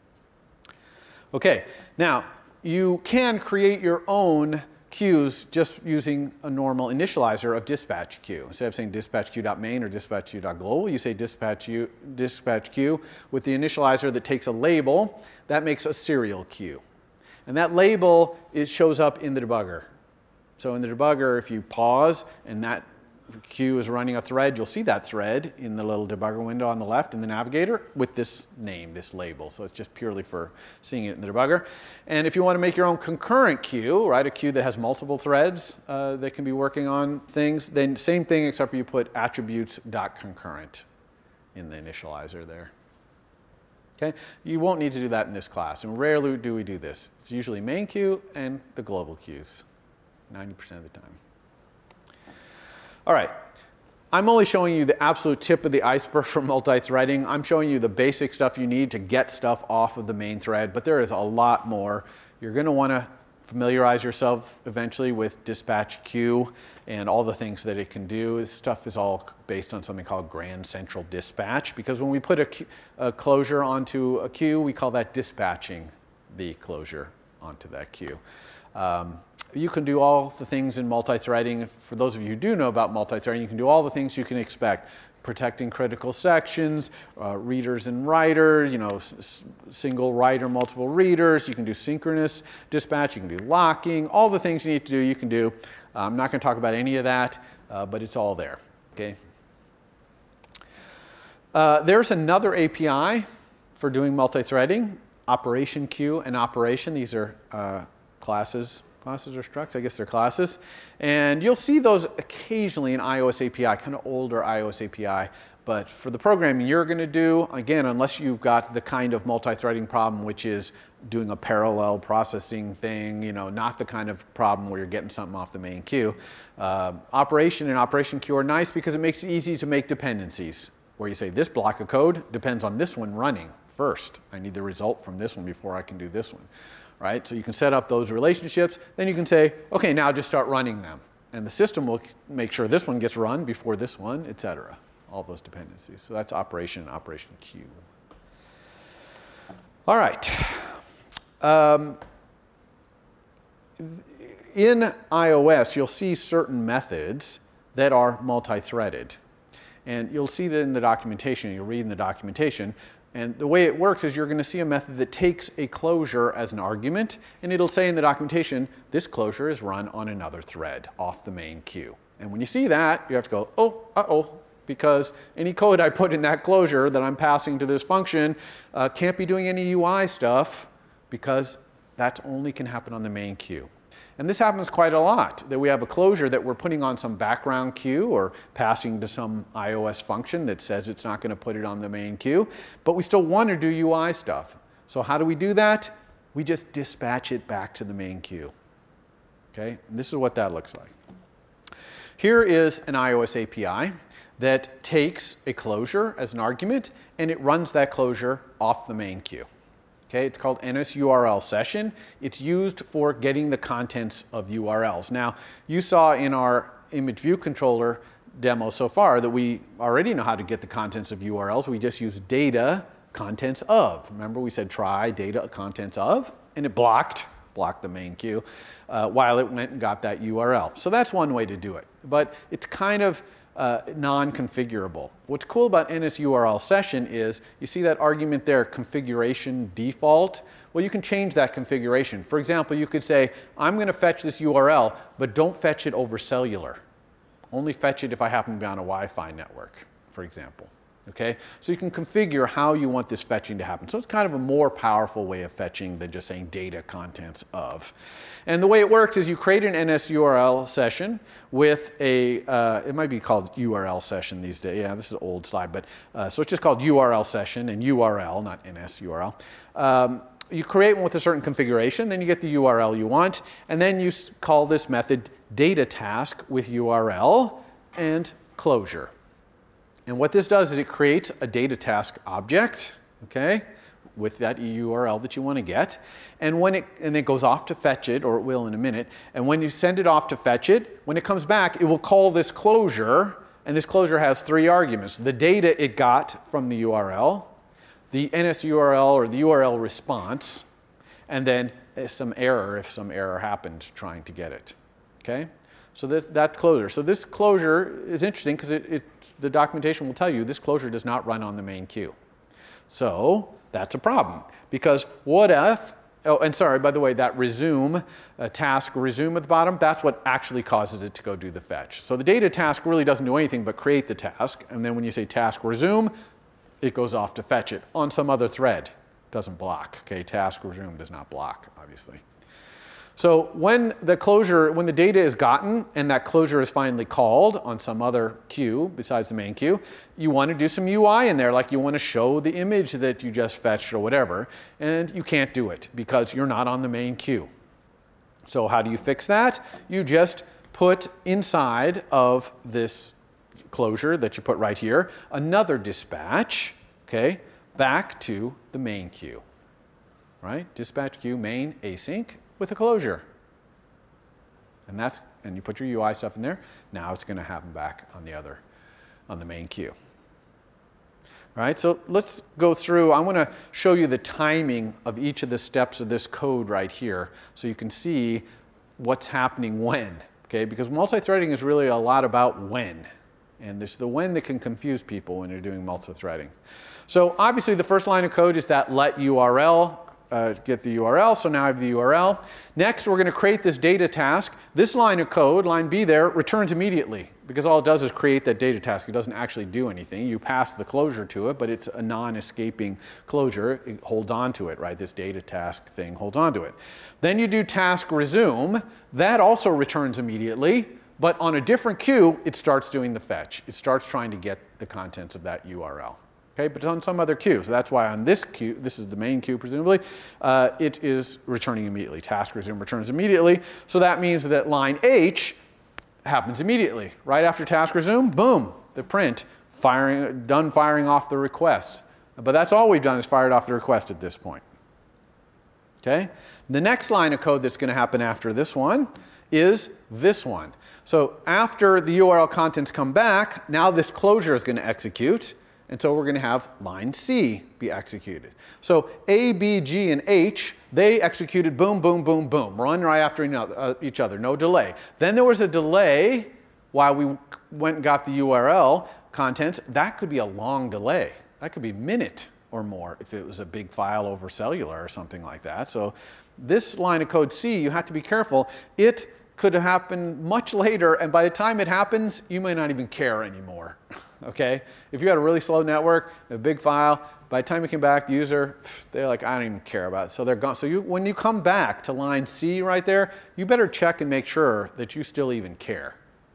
Okay, now you can create your own queues just using a normal initializer of dispatch queue. Instead of saying dispatch queue.main or dispatch queue.global, you say dispatch queue with the initializer that takes a label. That makes a serial queue. And that label shows up in the debugger. So in the debugger, if you pause and that queue is running a thread, you'll see that thread in the little debugger window on the left in the navigator with this name, this label. So it's just purely for seeing it in the debugger. And if you want to make your own concurrent queue, right, a queue that has multiple threads that can be working on things, then same thing except for you put attributes.concurrent in the initializer there. Okay, you won't need to do that in this class, and rarely do we do this. It's usually main queue and the global queues, 90% of the time. All right, I'm only showing you the absolute tip of the iceberg for multi-threading. I'm showing you the basic stuff you need to get stuff off of the main thread, but there is a lot more. You're going to want to familiarize yourself eventually with dispatch queue and all the things that it can do. This stuff is all based on something called Grand Central Dispatch, because when we put a closure onto a queue, we call that dispatching the closure onto that queue. you can do all the things in multi-threading. For those of you who do know about multi-threading, you can do all the things you can expect. Protecting critical sections, readers and writers, you know, single writer, multiple readers. You can do synchronous dispatch. You can do locking. All the things you need to do, you can do. I'm not going to talk about any of that, but it's all there. Okay. There's another API for doing multi-threading, operation queue and operation. These are classes or structs, I guess they're classes. And you'll see those occasionally in iOS API, kind of older iOS API. But for the programming you're going to do, again, unless you've got the kind of multi-threading problem, which is doing a parallel processing thing, you know, not the kind of problem where you're getting something off the main queue. Operation and operation queue are nice because it makes it easy to make dependencies, where you say this block of code depends on this one running first. I need the result from this one before I can do this one. Right? So you can set up those relationships. Then you can say, OK, now just start running them. And the system will make sure this one gets run before this one, et cetera. All those dependencies. So that's operation and operation queue. All right. In iOS, you'll see certain methods that are multi-threaded. And you'll see that in the documentation. You'll read in the documentation. And the way it works is you're going to see a method that takes a closure as an argument, and it'll say in the documentation, this closure is run on another thread off the main queue. And when you see that, you have to go, oh, uh-oh, because any code I put in that closure that I'm passing to this function can't be doing any UI stuff, because that only can happen on the main queue. And this happens quite a lot, that we have a closure that we're putting on some background queue or passing to some iOS function that says it's not going to put it on the main queue, but we still want to do UI stuff. So how do we do that? We just dispatch it back to the main queue. Okay? And this is what that looks like. Here is an iOS API that takes a closure as an argument, and it runs that closure off the main queue. Okay, it's called NSURL session. It's used for getting the contents of URLs. Now, you saw in our image view controller demo so far that we already know how to get the contents of URLs. We just use data contents of. Remember we said try data contents of, and it blocked the main queue while it went and got that URL. So that's one way to do it. But it's kind of non-configurable. What's cool about NSURL session is, you see that argument there, configuration default? Well, you can change that configuration. For example, you could say, I'm going to fetch this URL, but don't fetch it over cellular. Only fetch it if I happen to be on a Wi-Fi network, for example. Okay? So you can configure how you want this fetching to happen. So it's kind of a more powerful way of fetching than just saying data contents of. And the way it works is you create an NSURL session with a, it might be called URL session these days. Yeah, this is an old slide, but so it's just called URL session and URL, not NSURL. You create one with a certain configuration, then you get the URL you want, and then you call this method data task with URL and closure. And what this does is it creates a data task object, okay, with that URL that you want to get. And when it goes off to fetch it, or it will in a minute, and when you send it off to fetch it, when it comes back, it will call this closure, and this closure has 3 arguments. The data it got from the URL, the NSURL or the URL response, and then some error if some error happened trying to get it, okay? So that closure. So this closure is interesting because the documentation will tell you this closure does not run on the main queue. So that's a problem, because what if, oh, and sorry, by the way, that resume, task resume at the bottom, that's what actually causes it to go do the fetch. So the data task really doesn't do anything but create the task, and then when you say task resume, it goes off to fetch it on some other thread. It doesn't block, okay? Task resume does not block, obviously. So when the data is gotten and that closure is finally called on some other queue besides the main queue, you want to do some UI in there, like you want to show the image that you just fetched or whatever, and you can't do it because you're not on the main queue. So how do you fix that? You just put inside of this closure that you put right here another dispatch, okay, back to the main queue, right? Dispatch queue main async with a closure. And you put your UI stuff in there. Now it's going to happen back on the main queue. All right, so let's go through. I want to show you the timing of each of the steps of this code right here so you can see what's happening when, okay? Because multi-threading is really a lot about when. And it's the when that can confuse people when you're doing multi-threading. So obviously the first line of code is that let URL, get the URL, so now I have the URL. Next, we're going to create this data task. This line of code, line B there, returns immediately because all it does is create that data task. It doesn't actually do anything. You pass the closure to it, but it's a non-escaping closure. It holds on to it, right? This data task thing holds on to it. Then you do task resume. That also returns immediately, but on a different queue, it starts doing the fetch. It starts trying to get the contents of that URL. Okay, but on some other queue. So that's why on this queue, this is the main queue presumably, it is returning immediately. Task resume returns immediately. So that means that line H happens immediately. Right after task resume, boom, the print, done firing off the request. But that's all we've done is fired off the request at this point. Okay? The next line of code that's going to happen after this one is this one. So after the URL contents come back, now this closure is going to execute. And so we're going to have line C be executed. So A, B, G, and H, they executed boom, boom, boom, boom, run right after each other, no delay. Then there was a delay while we went and got the URL contents. That could be a long delay. That could be a minute or more if it was a big file over cellular or something like that. So this line of code C, you have to be careful. It could have happened much later, and by the time it happens, you may not even care anymore. Okay? If you had a really slow network, a big file, by the time you came back, the user, they're like, I don't even care about it. So they're gone. So when you come back to line C right there, you better check and make sure that you still even care.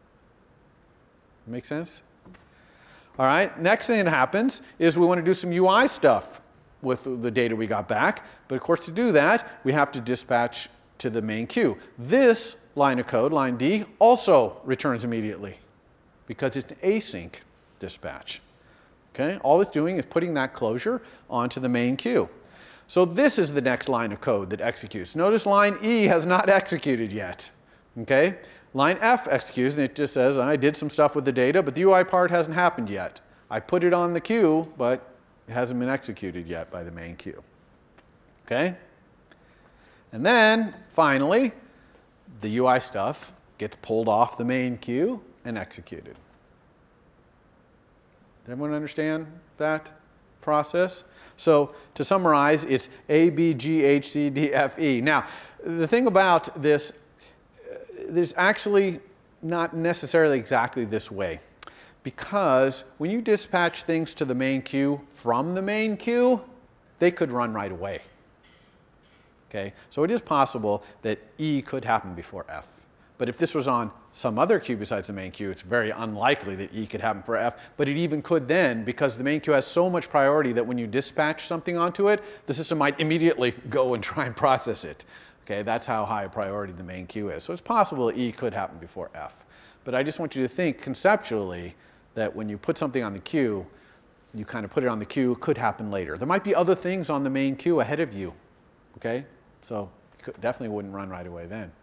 Make sense? All right, next thing that happens is we want to do some UI stuff with the data we got back. But of course, to do that, we have to dispatch to the main queue. This line of code, line D, also returns immediately because it's an async dispatch. Okay? All it's doing is putting that closure onto the main queue. So this is the next line of code that executes. Notice line E has not executed yet. Okay? Line F executes, and it just says, I did some stuff with the data, but the UI part hasn't happened yet. I put it on the queue, but it hasn't been executed yet by the main queue. Okay? And then, finally, the UI stuff gets pulled off the main queue and executed. Does everyone understand that process? So to summarize, it's A, B, G, H, C, D, F, E. Now, the thing about this, there's actually not necessarily exactly this way. Because when you dispatch things to the main queue from the main queue, they could run right away. Okay? So it is possible that E could happen before F. But if this was on some other queue besides the main queue, it's very unlikely that E could happen for F. But it even could then, because the main queue has so much priority that when you dispatch something onto it, the system might immediately go and try and process it. Okay, that's how high a priority the main queue is. So it's possible that E could happen before F. But I just want you to think conceptually that when you put something on the queue, you kind of put it on the queue, it could happen later. There might be other things on the main queue ahead of you. Okay, so definitely wouldn't run right away then.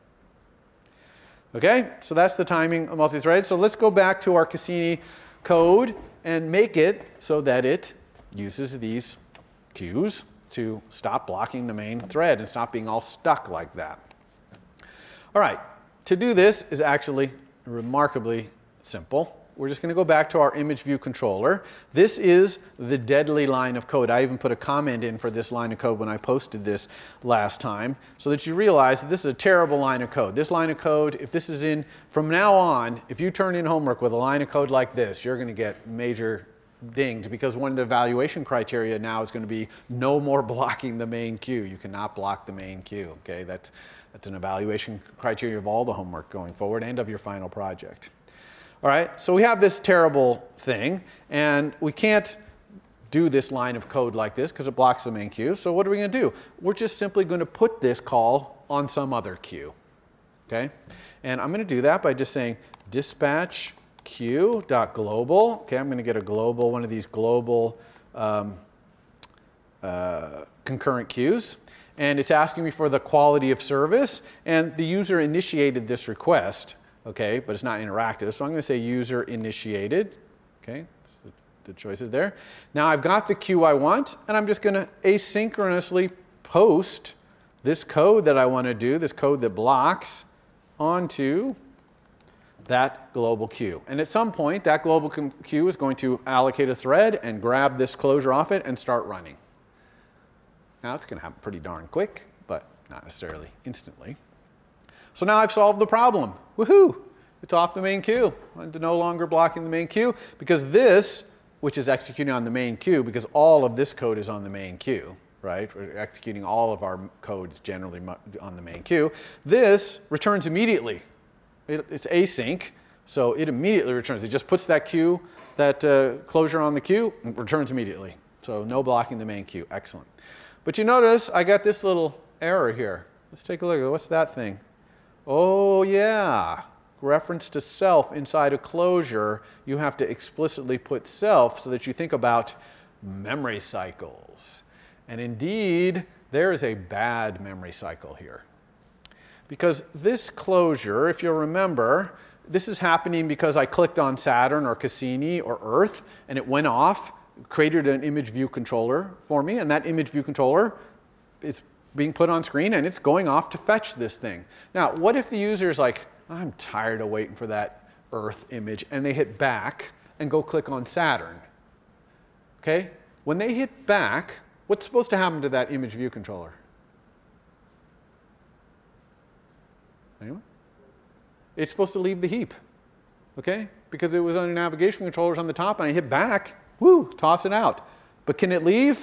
Okay, so that's the timing of multi-thread. So let's go back to our Cassini code and make it so that it uses these queues to stop blocking the main thread and stop being all stuck like that. All right, to do this is actually remarkably simple. We're just going to go back to our image view controller. This is the deadly line of code. I even put a comment in for this line of code when I posted this last time so that you realize that this is a terrible line of code. This line of code, if this is in, from now on, if you turn in homework with a line of code like this, you're going to get major dings because one of the evaluation criteria now is going to be no more blocking the main queue. You cannot block the main queue. Okay, that's an evaluation criteria of all the homework going forward and of your final project. All right, so we have this terrible thing, and we can't do this line of code like this because it blocks the main queue. So what are we going to do? We're just simply going to put this call on some other queue. Okay, and I'm going to do that by just saying dispatch queue.global. Okay, I'm going to get a global, one of these global concurrent queues. And it's asking me for the quality of service, and the user initiated this request. Okay, but it's not interactive. So I'm going to say user initiated. Okay, so the choices there. Now I've got the queue I want, and I'm just going to asynchronously post this code that I want to do, this code that blocks onto that global queue. And at some point, that global queue is going to allocate a thread and grab this closure off it and start running. Now, it's going to happen pretty darn quick, but not necessarily instantly. So now I've solved the problem. Woohoo! It's off the main queue. I'm no longer blocking the main queue because this, which is executing on the main queue, because all of this code is on the main queue, right? We're executing all of our codes generally on the main queue. This returns immediately. It's async, so it immediately returns. It just puts that queue, that closure on the queue, and returns immediately. So no blocking the main queue. Excellent. But you notice I got this little error here. Let's take a look at what's that thing. Oh yeah, reference to self inside a closure. You have to explicitly put self so that you think about memory cycles. And indeed, there is a bad memory cycle here. Because this closure, if you'll remember, this is happening because I clicked on Saturn or Cassini or Earth, and it went off, created an image view controller for me, and that image view controller is being put on screen, and it's going off to fetch this thing. Now, what if the user is like, I'm tired of waiting for that Earth image, and they hit back and go click on Saturn? Okay? When they hit back, what's supposed to happen to that image view controller? Anyone? It's supposed to leave the heap, okay? Because it was on the navigation controllers on the top, and I hit back, whoo, toss it out. But can it leave?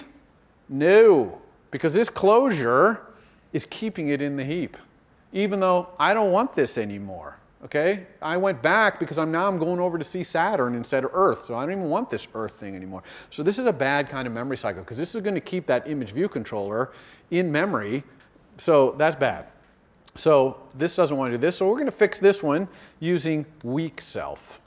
No, because this closure is keeping it in the heap, even though I don't want this anymore, okay? I went back because now I'm going over to see Saturn instead of Earth, so I don't even want this Earth thing anymore. So this is a bad kind of memory cycle, because this is going to keep that image view controller in memory, so that's bad. So this doesn't want to do this, so we're going to fix this one using weak self.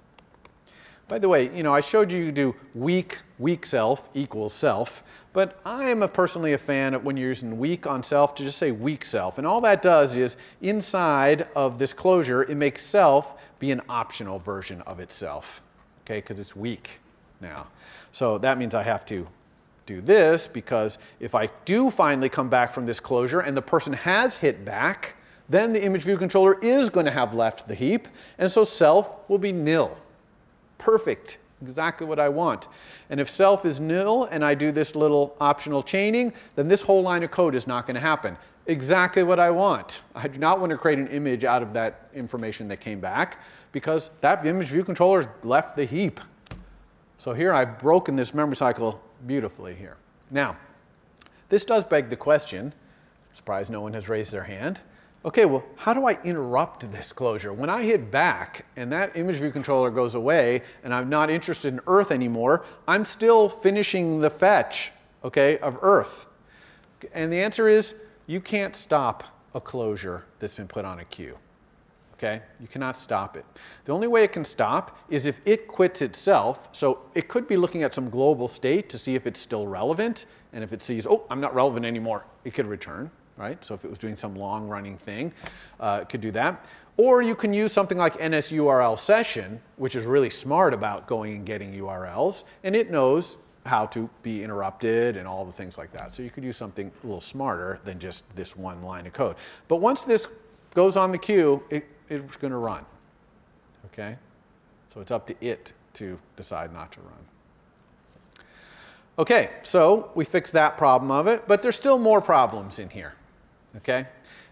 By the way, you know, I showed you do weak self equals self, but I am personally a fan of when you're using weak on self to just say weak self. And all that does is inside of this closure, it makes self be an optional version of itself, okay, because it's weak now. So that means I have to do this, because if I do finally come back from this closure and the person has hit back, then the image view controller is going to have left the heap, and so self will be nil. Perfect, exactly what I want. And if self is nil and I do this little optional chaining, then this whole line of code is not going to happen. Exactly what I want. I do not want to create an image out of that information that came back, because that image view controller has left the heap. So here I've broken this memory cycle beautifully here. Now, this does beg the question, surprised no one has raised their hand. Okay, well, how do I interrupt this closure? When I hit back and that image view controller goes away and I'm not interested in Earth anymore, I'm still finishing the fetch, okay, of Earth. And the answer is you can't stop a closure that's been put on a queue, okay? You cannot stop it. The only way it can stop is if it quits itself. So it could be looking at some global state to see if it's still relevant, and if it sees, oh, I'm not relevant anymore, it could return. Right? So if it was doing some long-running thing, it could do that. Or you can use something like NSURL session, which is really smart about going and getting URLs, and it knows how to be interrupted and all the things like that. So you could use something a little smarter than just this one line of code. But once this goes on the queue, it's going to run. Okay? So it's up to it to decide not to run. Okay, so we fixed that problem of it, but there's still more problems in here. Okay,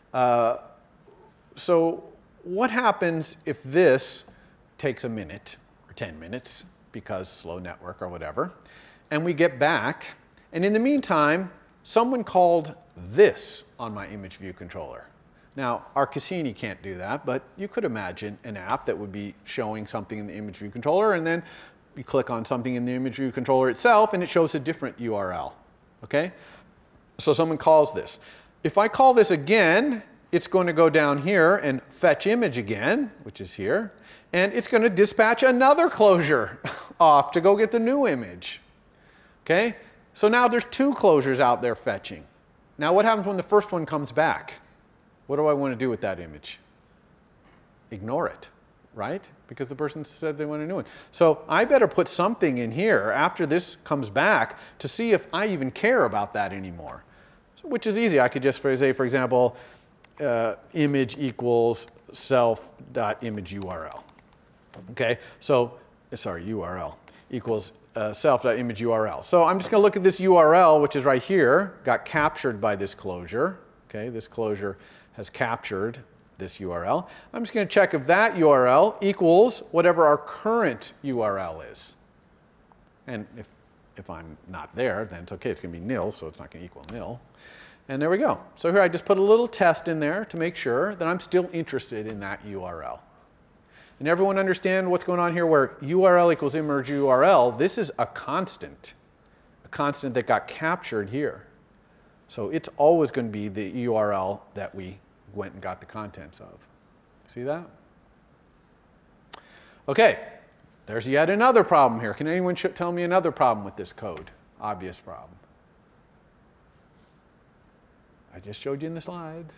so what happens if this takes a minute or 10 minutes because slow network or whatever, and we get back, and in the meantime, someone called this on my image view controller. Now, our Cassini can't do that, but you could imagine an app that would be showing something in the image view controller, and then you click on something in the image view controller itself, and it shows a different URL. Okay, so someone calls this. If I call this again, it's going to go down here and fetch image again, which is here, and it's going to dispatch another closure off to go get the new image. Okay? So now there's two closures out there fetching. Now what happens when the first one comes back? What do I want to do with that image? Ignore it, right? Because the person said they want a new one. So I better put something in here after this comes back to see if I even care about that anymore. Which is easy. I could just say, for example, image equals self.image URL. Okay, so, sorry, URL equals self.image URL. So I'm just going to look at this URL, which is right here, got captured by this closure. Okay, this closure has captured this URL. I'm just going to check if that URL equals whatever our current URL is. And if I'm not there, then it's okay. It's going to be nil, so it's not going to equal nil. And there we go. So here I just put a little test in there to make sure that I'm still interested in that URL. And everyone understand what's going on here where URL equals image URL? This is a constant that got captured here. So it's always going to be the URL that we went and got the contents of. See that? Okay, there's yet another problem here. Can anyone tell me another problem with this code? Obvious problem. I just showed you in the slides.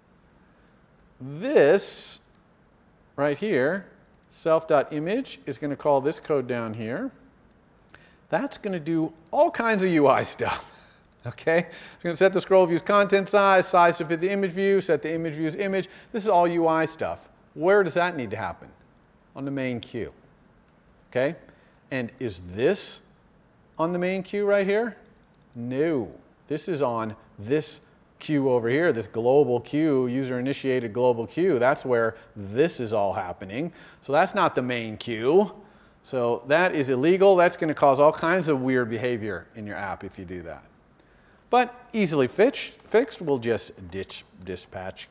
This right here, self.image, is going to call this code down here. That's going to do all kinds of UI stuff. Okay? It's going to set the scroll view's content size to fit the image view, set the image view's image. This is all UI stuff. Where does that need to happen? On the main queue. Okay? And is this on the main queue right here? No. This is on this queue over here, this global queue, user-initiated global queue. That's where this is all happening. So that's not the main queue. So that is illegal. That's going to cause all kinds of weird behavior in your app if you do that. But easily fixed, we'll just dispatch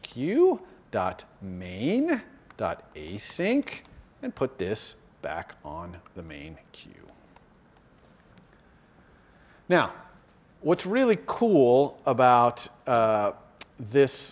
queue.main.async and put this back on the main queue. Now, what's really cool about this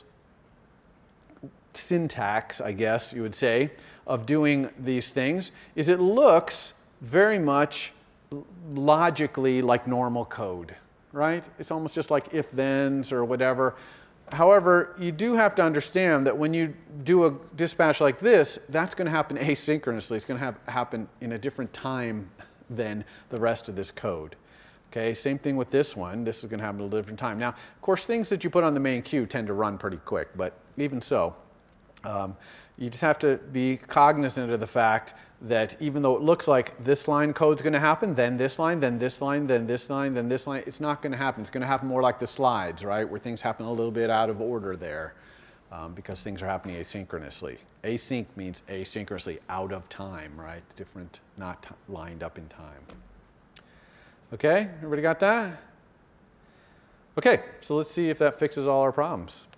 syntax, I guess you would say, of doing these things is it looks very much logically like normal code, right? It's almost just like if-thens or whatever. However, you do have to understand that when you do a dispatch like this, that's going to happen asynchronously. It's going to happen in a different time than the rest of this code. Okay, same thing with this one. This is going to happen at a different time. Now, of course, things that you put on the main queue tend to run pretty quick, but even so, you just have to be cognizant of the fact that even though it looks like this line code is going to happen, then this line, then this line, then this line, then this line, it's not going to happen. It's going to happen more like the slides, right, where things happen a little bit out of order there because things are happening asynchronously. Async means asynchronously, out of time, right? Different, not lined up in time. Okay, everybody got that? Okay, so let's see if that fixes all our problems.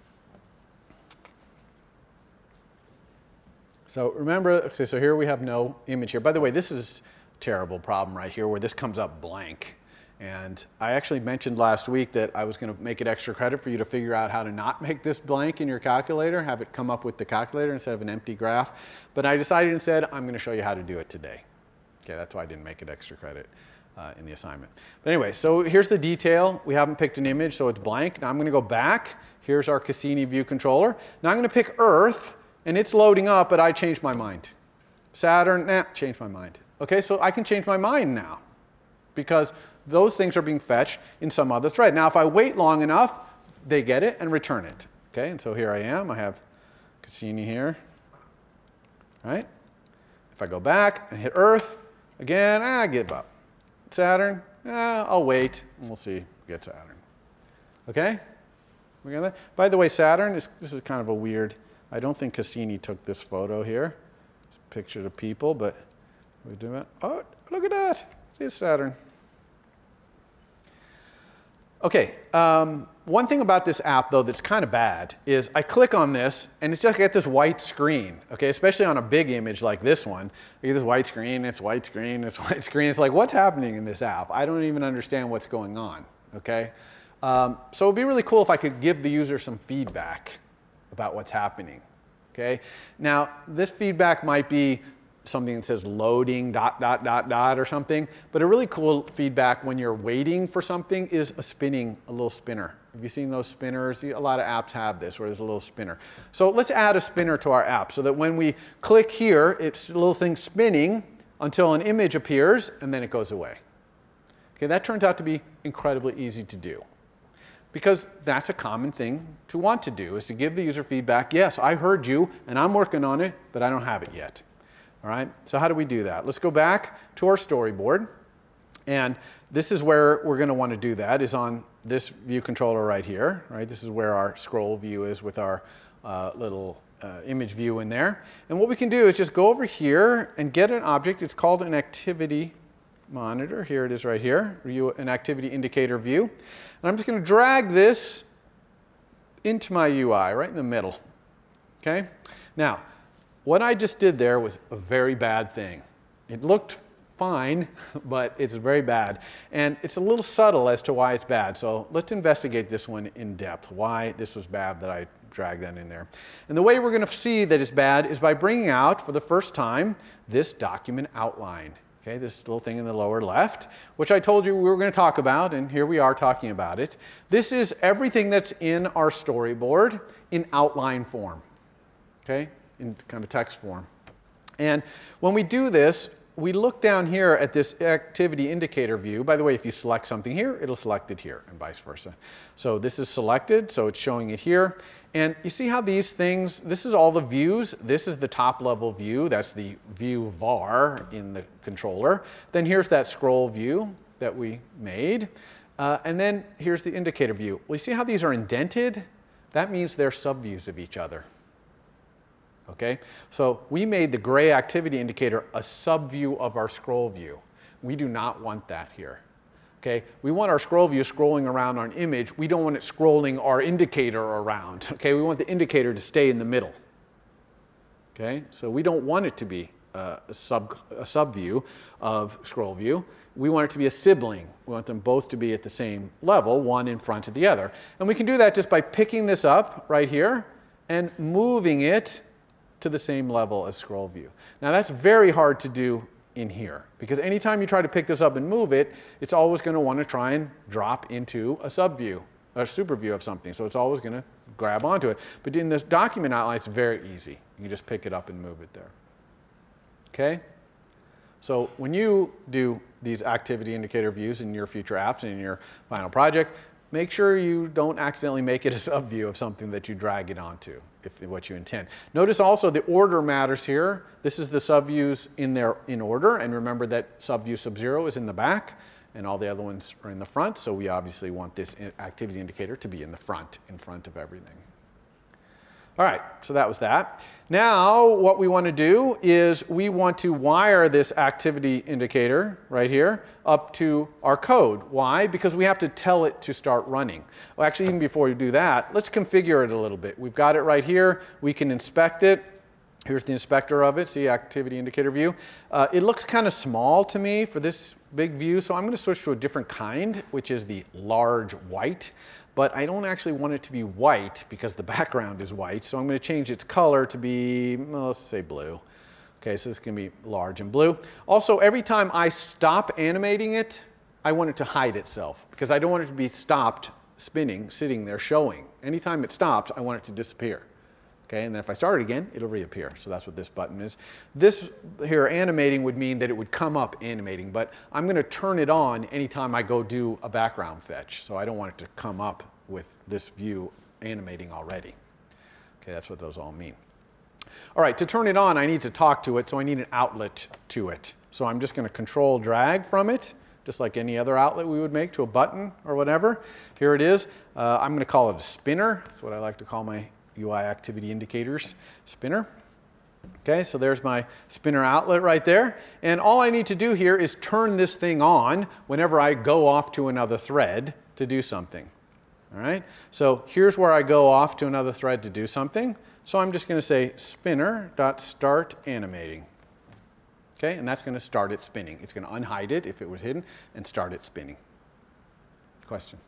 So remember, okay, so here we have no image here. By the way, this is a terrible problem right here where this comes up blank. And I actually mentioned last week that I was going to make it extra credit for you to figure out how to not make this blank in your calculator, have it come up with the calculator instead of an empty graph. But I decided instead I'm going to show you how to do it today. Okay, that's why I didn't make it extra credit in the assignment. But anyway, so here's the detail. We haven't picked an image, so it's blank. Now I'm going to go back. Here's our Cassini view controller. Now I'm going to pick Earth, and it's loading up, but I changed my mind. Saturn, nah, changed my mind. Okay, so I can change my mind now because those things are being fetched in some other thread. Now if I wait long enough, they get it and return it. Okay, and so here I am. I have Cassini here, right? If I go back and hit Earth, again, I give up. Saturn, I'll wait, and we'll see. Get Saturn. Okay? We got that? By the way, Saturn, this is kind of a weird, I don't think Cassini took this photo here. It's a picture of people, but we do it. Oh, look at that. It's Saturn. Okay, one thing about this app, though, that's kind of bad is I click on this, and it's just got this white screen, okay, especially on a big image like this one. You get this white screen, it's white screen, it's white screen. It's like, what's happening in this app? I don't even understand what's going on, okay? So it would be really cool if I could give the user some feedback about what's happening, okay? Now, this feedback might be something that says loading ... or something, but a really cool feedback when you're waiting for something is a little spinner. Have you seen those spinners? A lot of apps have this where there's a little spinner. So let's add a spinner to our app so that when we click here, it's a little thing spinning until an image appears and then it goes away. Okay, that turns out to be incredibly easy to do. because that's a common thing to want to do, is to give the user feedback. Yes, I heard you, and I'm working on it, but I don't have it yet. All right, so how do we do that? Let's go back to our storyboard. And this is where we're going to want to do that, is on this view controller right here. Right? This is where our scroll view is with our little image view in there. And what we can do is just go over here and get an object. It's called an activity monitor. Here it is right here, an activity indicator view. And I'm just going to drag this into my UI, right in the middle. Okay? Now, what I just did there was a very bad thing. It looked fine, but it's very bad. And it's a little subtle as to why it's bad. So let's investigate this one in depth, why this was bad that I dragged that in there. And the way we're going to see that it's bad is by bringing out, for the first time, this document outline. Okay, this little thing in the lower left, which I told you we were going to talk about, and here we are talking about it. This is everything that's in our storyboard in outline form, okay, in kind of text form. And when we do this, we look down here at this activity indicator view. By the way, if you select something here, it'll select it here, and vice versa. So this is selected, so it's showing it here. And you see how these things, this is all the views. This is the top level view. That's the view var in the controller. Then here's that scroll view that we made. And then here's the indicator view. Well, you see how these are indented? That means they're subviews of each other. Okay? So we made the gray activity indicator a subview of our scroll view. We do not want that here. Okay? We want our scroll view scrolling around on an image. We don't want it scrolling our indicator around. Okay? We want the indicator to stay in the middle. Okay? So we don't want it to be a subview of scroll view. We want it to be a sibling. We want them both to be at the same level, one in front of the other. And we can do that just by picking this up right here and moving it to the same level as scroll view. Now that's very hard to do in here, because anytime you try to pick this up and move it, it's always going to want to try and drop into a subview, a super view of something. So it's always going to grab onto it. But in this document outline, it's very easy. You can just pick it up and move it there. Okay? So when you do these activity indicator views in your future apps and in your final project, make sure you don't accidentally make it a subview of something that you drag it onto, if what you intend. Notice also the order matters here. This is the subviews in order, and remember that subview sub-0 is in the back, and all the other ones are in the front, so we obviously want this activity indicator to be in the front of everything. All right, so that was that. Now what we want to do is we want to wire this activity indicator right here up to our code. Why? Because we have to tell it to start running. Well, actually, even before we do that, let's configure it a little bit. We've got it right here. We can inspect it. Here's the inspector of it. See, activity indicator view. It looks kind of small to me for this big view, so I'm going to switch to a different kind, which is the large white. But I don't actually want it to be white because the background is white, so I'm going to change its color to be, well, let's say blue. Okay, so this can be large and blue. Also, every time I stop animating it, I want it to hide itself, because I don't want it to be stopped spinning, sitting there showing. Anytime it stops, I want it to disappear. Okay, and then if I start it again, it'll reappear. So that's what this button is. This here, animating, would mean that it would come up animating, but I'm going to turn it on anytime I go do a background fetch. So I don't want it to come up with this view animating already. Okay, that's what those all mean. All right, to turn it on, I need to talk to it, so I need an outlet to it. So I'm just going to control drag from it, just like any other outlet we would make to a button or whatever. Here it is. I'm going to call it a spinner. That's what I like to call my UI activity indicators spinner. Okay, so there's my spinner outlet right there. And all I need to do here is turn this thing on whenever I go off to another thread to do something. All right, so here's where I go off to another thread to do something. So I'm just going to say spinner.start animating. Okay, and that's going to start it spinning. It's going to unhide it if it was hidden and start it spinning. Question?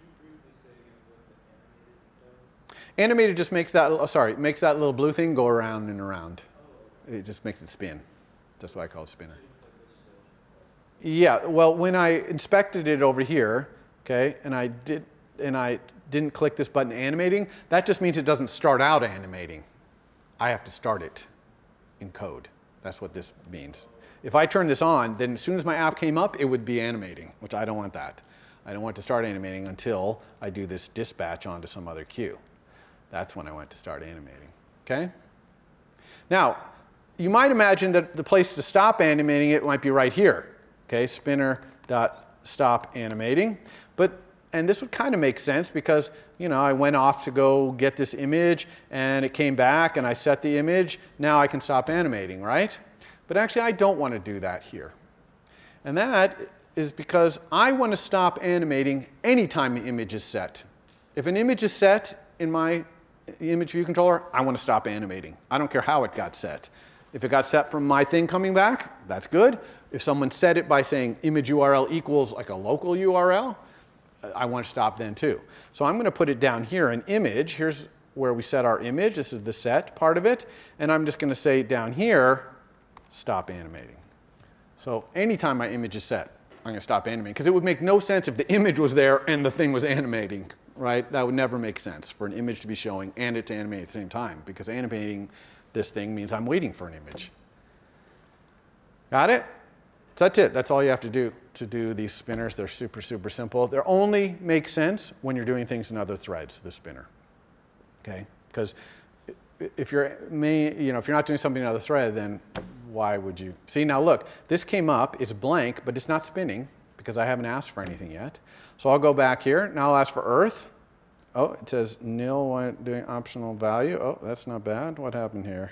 Animated just makes that, makes that little blue thing go around and around. It just makes it spin. That's why I call it spinner. Yeah, well, when I inspected it over here, okay, and I didn't click this button animating, that just means it doesn't start out animating. I have to start it in code. That's what this means. If I turn this on, then as soon as my app came up, it would be animating, which I don't want that. I don't want to start animating until I do this dispatch onto some other queue. That's when I want to start animating. Okay? Now, you might imagine that the place to stop animating it might be right here. Okay, spinner.stop animating. And this would kind of make sense because, you know, I went off to go get this image and it came back and I set the image. Now I can stop animating, right? But actually I don't want to do that here. And that is because I want to stop animating anytime the image is set. If an image is set in my image view controller, I want to stop animating. I don't care how it got set. If it got set from my thing coming back, that's good. If someone set it by saying image URL equals like a local URL, I want to stop then too. So I'm going to put it down here in image. Here's where we set our image. This is the set part of it. And I'm just going to say down here, stop animating. So anytime my image is set, I'm going to stop animating. Because it would make no sense if the image was there and the thing was animating, right? That would never make sense for an image to be showing and it to animate at the same time. Because animating this thing means I'm waiting for an image. Got it? So that's it. That's all you have to do these spinners. They're super, super simple. They only make sense when you're doing things in other threads, the spinner. Okay? Because if you're not doing something in another thread, then why would you? See, now look, this came up. It's blank, but it's not spinning because I haven't asked for anything yet. So I'll go back here. Now I'll ask for Earth. Oh, it says nil doing optional value. Oh, that's not bad. What happened here?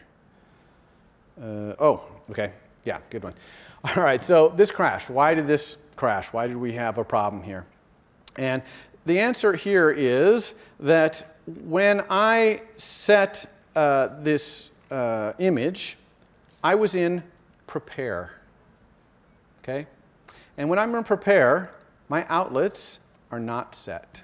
Oh, okay. Yeah, good one. All right, so this crashed. Why did this crash? Why did we have a problem here? And the answer here is that when I set this image, I was in prepare. Okay? And when I'm in prepare, my outlets are not set.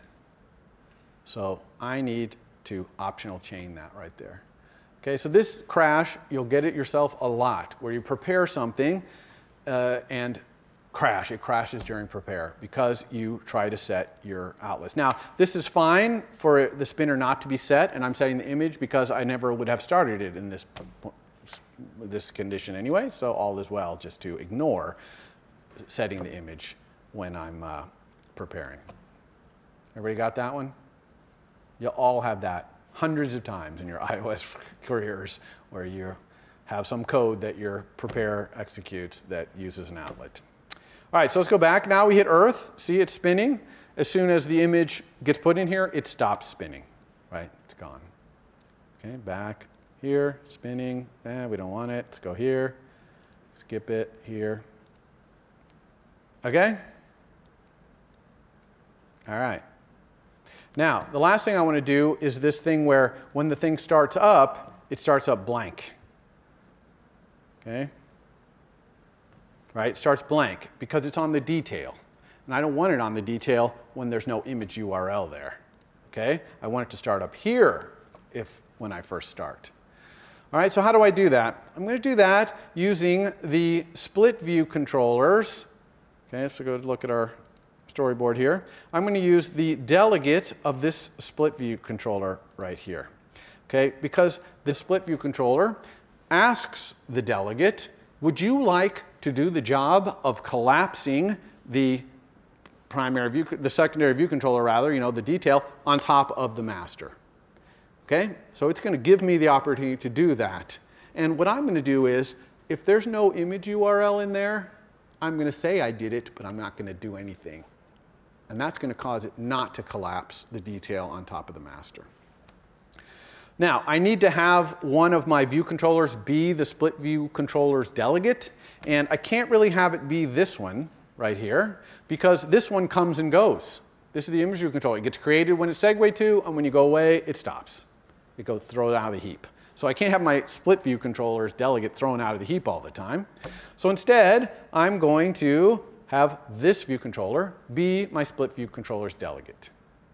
So I need to optional chain that right there. Okay, so this crash, you'll get it yourself a lot, where you prepare something and crash. It crashes during prepare because you try to set your outlets. Now, this is fine for the spinner not to be set, and I'm setting the image because I never would have started it in this condition anyway, so all is well just to ignore setting the image when I'm preparing. Everybody got that one? You'll all have that hundreds of times in your iOS careers where you have some code that your prepare executes that uses an outlet. All right, so let's go back. Now we hit Earth. See, it's spinning. As soon as the image gets put in here, it stops spinning, right? It's gone. Okay, back here, spinning. We don't want it. Let's go here. Skip it here. Okay? All right. Now, the last thing I want to do is this thing where when the thing starts up, it starts up blank. Okay? Right? It starts blank because it's on the detail. And I don't want it on the detail when there's no image URL there. Okay? I want it to start up here when I first start. All right, so how do I do that? I'm going to do that using the split view controllers. Okay, let's go look at our storyboard here. I'm going to use the delegate of this split view controller right here. Okay, because the split view controller asks the delegate, would you like to do the job of collapsing the secondary view controller rather, the detail on top of the master? Okay, so it's going to give me the opportunity to do that. And what I'm going to do is, if there's no image URL in there, I'm going to say I did it, but I'm not going to do anything. And that's going to cause it not to collapse the detail on top of the master. Now, I need to have one of my view controllers be the split view controller's delegate. And I can't really have it be this one right here, because this one comes and goes. This is the image view controller. It gets created when it's segue to, and when you go away, it stops. It goes thrown out of the heap. So I can't have my split view controller's delegate thrown out of the heap all the time. So instead, I'm going to have this view controller be my split view controller's delegate.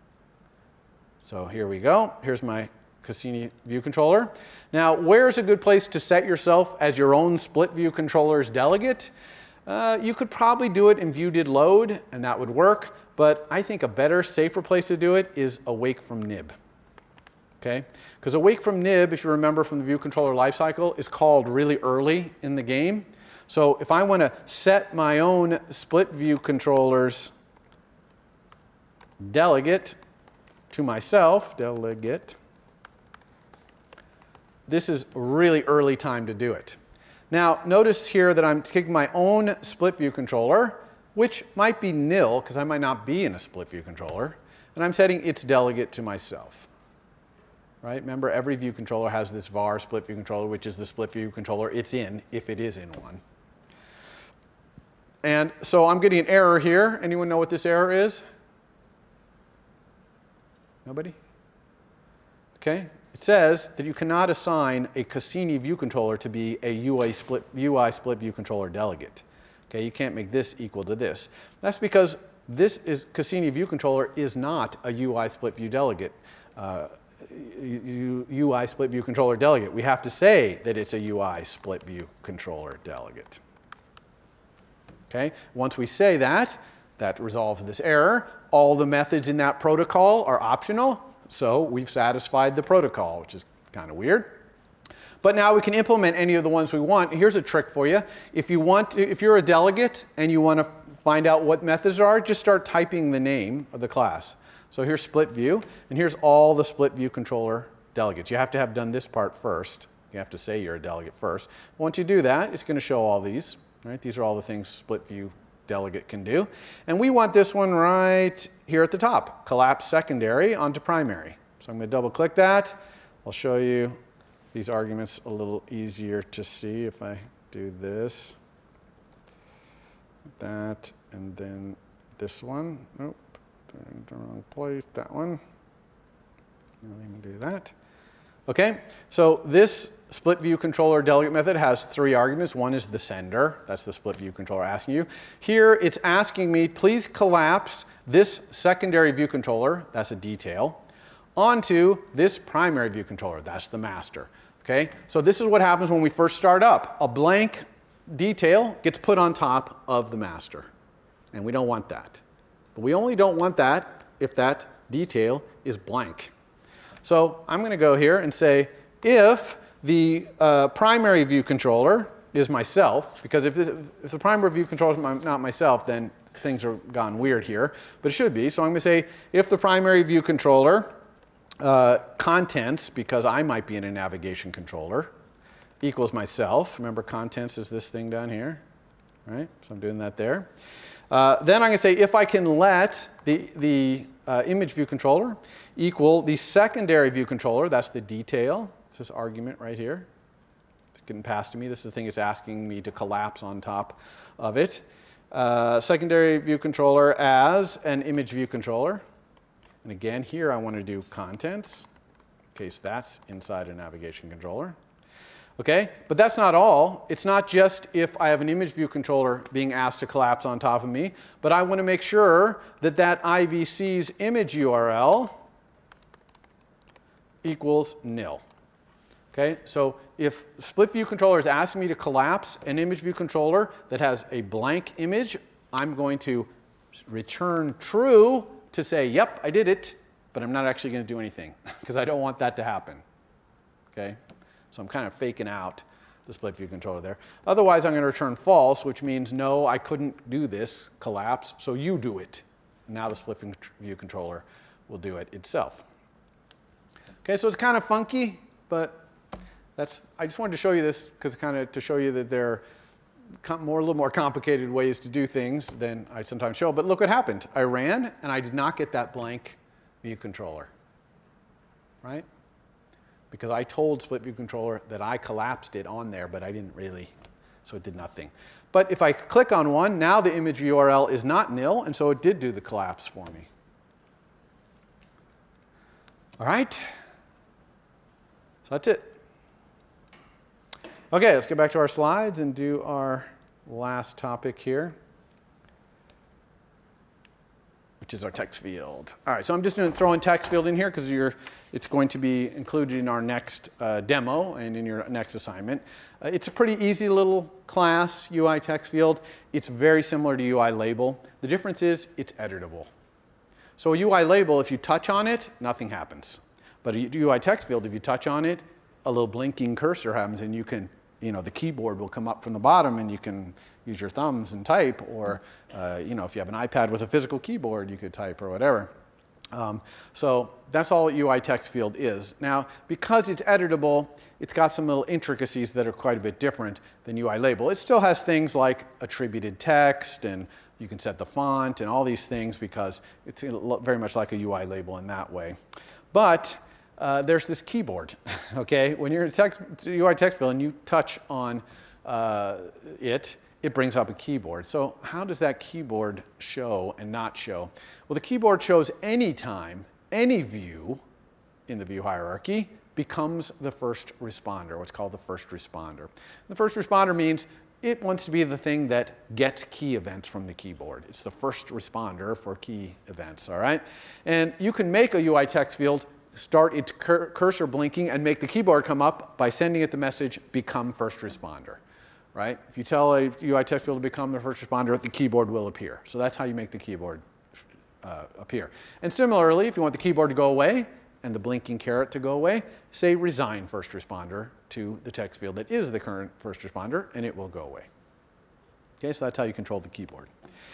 So here we go. Here's my Cassini view controller. Now, where's a good place to set yourself as your own split view controller's delegate? You could probably do it in viewDidLoad, and that would work. But I think a better, safer place to do it is awake from nib. Okay? Because awake from nib, if you remember from the view controller lifecycle, is called really early in the game. So if I want to set my own split view controller's delegate to myself, delegate. This is really early time to do it. Now, notice here that I'm taking my own split view controller, which might be nil, because I might not be in a split view controller, and I'm setting its delegate to myself. Right? Remember, every view controller has this var split view controller, which is the split view controller it's in, if it is in one. And so I'm getting an error here. Anyone know what this error is? Nobody? Okay. It says that you cannot assign a Cassini view controller to be a UI split view controller delegate. Okay, you can't make this equal to this. That's because Cassini view controller is not a UI split view delegate. UI split view controller delegate. We have to say that it's a UI split view controller delegate. Okay, once we say that, that resolves this error. All the methods in that protocol are optional, so we've satisfied the protocol, which is kind of weird. But now we can implement any of the ones we want. Here's a trick for you. If you're a delegate and you want to find out what methods there are, just start typing the name of the class. So here's split view, and here's all the split view controller delegates. You have to have done this part first. You have to say you're a delegate first. Once you do that, it's going to show all these. Right? These are all the things split view delegate can do. And we want this one right here at the top, collapse secondary onto primary. So I'm going to double click that. I'll show you these arguments a little easier to see if I do this, that, and then this one. Nope, in the wrong place, that one. I'll even do that. Okay, so this split view controller delegate method has 3 arguments. One is the sender. That's the split view controller asking you. Here it's asking me, please collapse this secondary view controller, that's a detail, onto this primary view controller, that's the master. Okay, so this is what happens when we first start up. A blank detail gets put on top of the master, and we don't want that. But we only don't want that if that detail is blank. So I'm going to go here and say if the primary view controller is myself, because if the primary view controller is not myself, then things are gone weird here, but it should be. So I'm going to say if the primary view controller contents, because I might be in a navigation controller, equals myself. Remember, contents is this thing down here, right? So I'm doing that there. Then I'm going to say if I can let the image view controller equal the secondary view controller, that's the detail. It's this argument right here. It's getting passed to me. This is the thing it's asking me to collapse on top of it. Secondary view controller as an image view controller. And again, here I want to do contents, in case that's inside a navigation controller. Okay, but that's not all. It's not just if I have an image view controller being asked to collapse on top of me, but I want to make sure that that IVC's image URL equals nil. Okay, so if split view controller is asking me to collapse an image view controller that has a blank image, I'm going to return true to say, yep, I did it, but I'm not actually going to do anything because I don't want that to happen. Okay, so I'm kind of faking out the split view controller there. Otherwise, I'm going to return false, which means no, I couldn't do this collapse, so you do it. And now the split view controller will do it itself. Okay, so it's kind of funky, but I just wanted to show you this because kind of to show you that there are a little more complicated ways to do things than I sometimes show. But look what happened. I ran, and I did not get that blank view controller, right? Because I told split view controller that I collapsed it on there, but I didn't really, so it did nothing. But if I click on one, now the image URL is not nil, and so it did do the collapse for me. All right? So that's it. Okay, let's get back to our slides and do our last topic here, which is our text field. All right, so I'm just going to throw in text field in here because it's going to be included in our next demo and in your next assignment. It's a pretty easy little class, UI text field. It's very similar to UI label. The difference is it's editable. So a UI label, if you touch on it, nothing happens. But a UI text field, if you touch on it, a little blinking cursor happens, and you can, the keyboard will come up from the bottom, and you can use your thumbs and type, or, if you have an iPad with a physical keyboard, you could type or whatever. So that's all UI text field is. Now, because it's editable, it's got some little intricacies that are quite a bit different than UI label. It still has things like attributed text, and you can set the font and all these things because it's very much like a UI label in that way. But there's this keyboard, okay? When you're in UI text field and you touch on it brings up a keyboard. So how does that keyboard show and not show? Well, the keyboard shows any time any view in the view hierarchy becomes the first responder, what's called the first responder. The first responder means it wants to be the thing that gets key events from the keyboard. It's the first responder for key events, all right? And you can make a UI text field start its cursor blinking and make the keyboard come up by sending it the message, become first responder, right? If you tell a UI text field to become the first responder, the keyboard will appear. So that's how you make the keyboard appear. And similarly, if you want the keyboard to go away and the blinking caret to go away, say resign first responder to the text field that is the current first responder, and it will go away. Okay, so that's how you control the keyboard.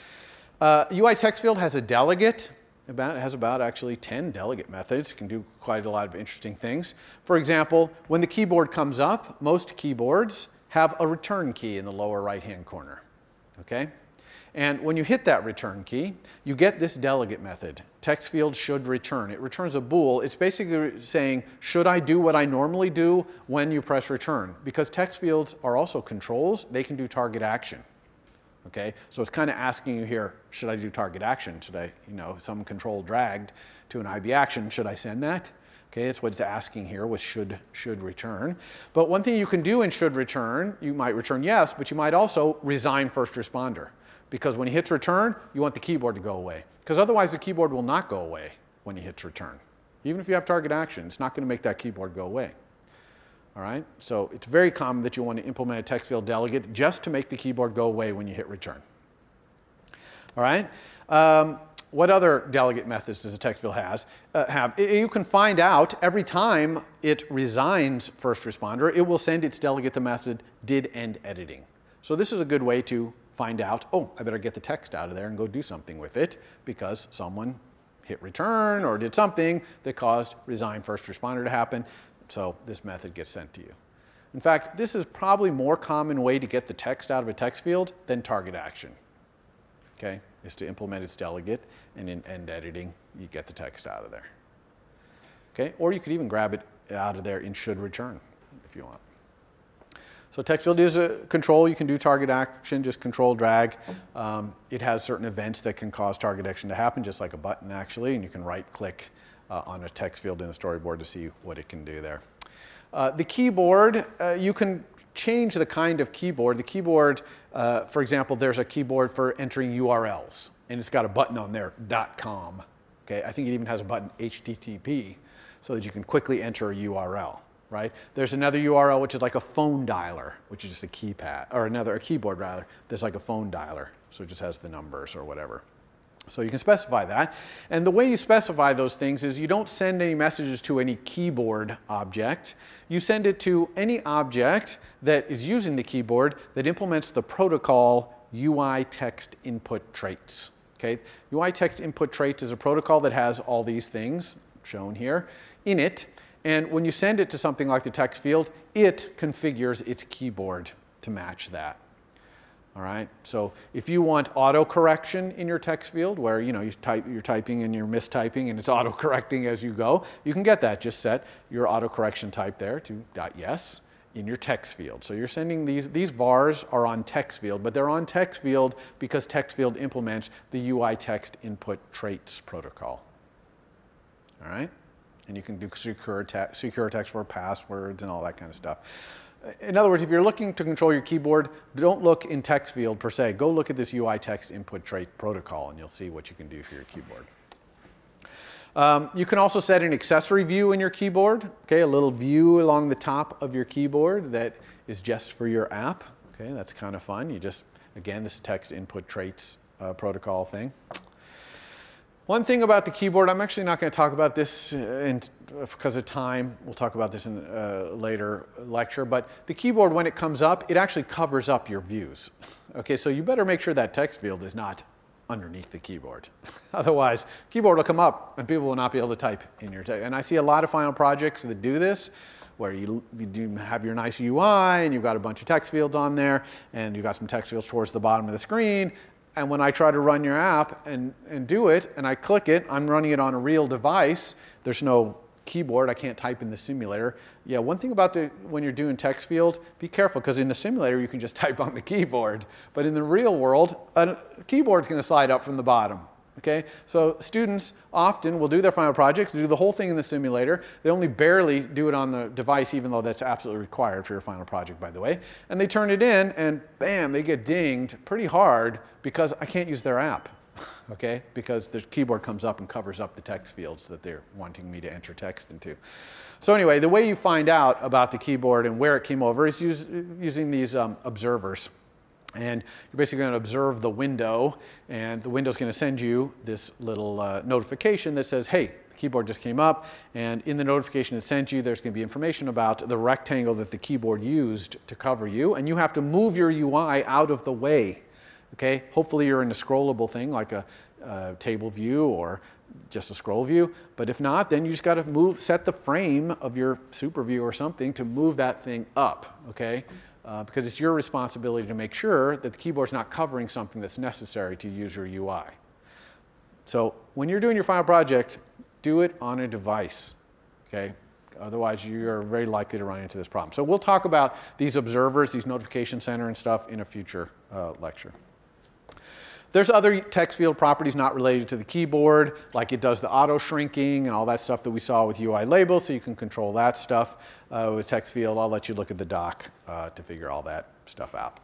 UI text field has a delegate. It has about actually 10 delegate methods. Can do quite a lot of interesting things. For example, when the keyboard comes up, most keyboards have a return key in the lower right-hand corner. Okay? And when you hit that return key, you get this delegate method. Text field should return. It returns a bool. It's basically saying, should I do what I normally do when you press return? Because text fields are also controls. They can do target action. Okay, so it's kind of asking you here, should I do target action? Should I, some control dragged to an IB action, should I send that? Okay, that's what it's asking here with should return. But one thing you can do in should return, you might return yes, but you might also resign first responder. Because when he hits return, you want the keyboard to go away. Because otherwise the keyboard will not go away when he hits return. Even if you have target action, it's not going to make that keyboard go away. All right, so it's very common that you want to implement a text field delegate just to make the keyboard go away when you hit return. All right, what other delegate methods does a text field have? You can find out every time it resigns first responder, it will send its delegate the method did end editing. So this is a good way to find out, oh, I better get the text out of there and go do something with it because someone hit return or did something that caused resign first responder to happen. So this method gets sent to you. In fact, this is probably a more common way to get the text out of a text field than target action. Okay, is to implement its delegate, and in end editing, you get the text out of there. Okay, or you could even grab it out of there in should return if you want. So text field is a control. You can do target action, just control drag. It has certain events that can cause target action to happen, just like a button actually, and you can right click on a text field in the storyboard to see what it can do there. The keyboard, you can change the kind of keyboard. The keyboard, for example, there's a keyboard for entering URLs, and it's got a button on there, .com. Okay, I think it even has a button HTTP, so that you can quickly enter a URL. Right? There's another URL which is like a phone dialer, which is just a keypad, or a keyboard rather, that's like a phone dialer, so it just has the numbers or whatever. So you can specify that. And the way you specify those things is you don't send any messages to any keyboard object. You send it to any object that is using the keyboard that implements the protocol UI text input traits. Okay? UI text input traits is a protocol that has all these things shown here in it. And when you send it to something like the text field, it configures its keyboard to match that. All right, so if you want auto-correction in your text field, where you're typing and you're mistyping and it's auto-correcting as you go, you can get that. Just set your auto-correction type there to .yes in your text field. So you're sending these vars are on text field, but they're on text field because text field implements the UI text input traits protocol. All right, and you can do secure text for passwords and all that kind of stuff. In other words, if you're looking to control your keyboard, don't look in text field per se. Go look at this UI text input trait protocol and you'll see what you can do for your keyboard. You can also set an accessory view in your keyboard, okay, a little view along the top of your keyboard that is just for your app. Okay, that's kind of fun. You just, again, this is text input traits protocol thing. One thing about the keyboard, I'm actually not going to talk about this because of time. We'll talk about this in a later lecture. But the keyboard, when it comes up, it actually covers up your views. Okay, so you better make sure that text field is not underneath the keyboard. Otherwise, keyboard will come up and people will not be able to type in your text. And I see a lot of final projects that do this, where you do have your nice UI and you've got a bunch of text fields on there and you've got some text fields towards the bottom of the screen. And when I try to run your app and do it and I click it, I'm running it on a real device. There's no keyboard. I can't type in the simulator. Yeah, one thing about when you're doing text field, be careful, because in the simulator you can just type on the keyboard. But in the real world, a keyboard's going to slide up from the bottom. Okay, so students often will do their final projects, do the whole thing in the simulator. They only barely do it on the device, even though that's absolutely required for your final project, by the way. And they turn it in, and bam, they get dinged pretty hard because I can't use their app. Okay, because the keyboard comes up and covers up the text fields that they're wanting me to enter text into. So anyway, the way you find out about the keyboard and where it came over is using these observers. And you're basically going to observe the window, and the window's going to send you this little notification that says, hey, the keyboard just came up, and in the notification it sent you, there's going to be information about the rectangle that the keyboard used to cover you, and you have to move your UI out of the way. Okay? Hopefully you're in a scrollable thing like a table view or just a scroll view, but if not, then you just got to set the frame of your super view or something to move that thing up. Okay? Because it's your responsibility to make sure that the keyboard's not covering something that's necessary to use your UI. So when you're doing your final project, do it on a device, okay? Otherwise, you're very likely to run into this problem. So we'll talk about these observers, these notification center and stuff in a future lecture. There's other text field properties not related to the keyboard, like it does the auto shrinking and all that stuff that we saw with UI labels, so you can control that stuff with text field. I'll let you look at the doc to figure all that stuff out.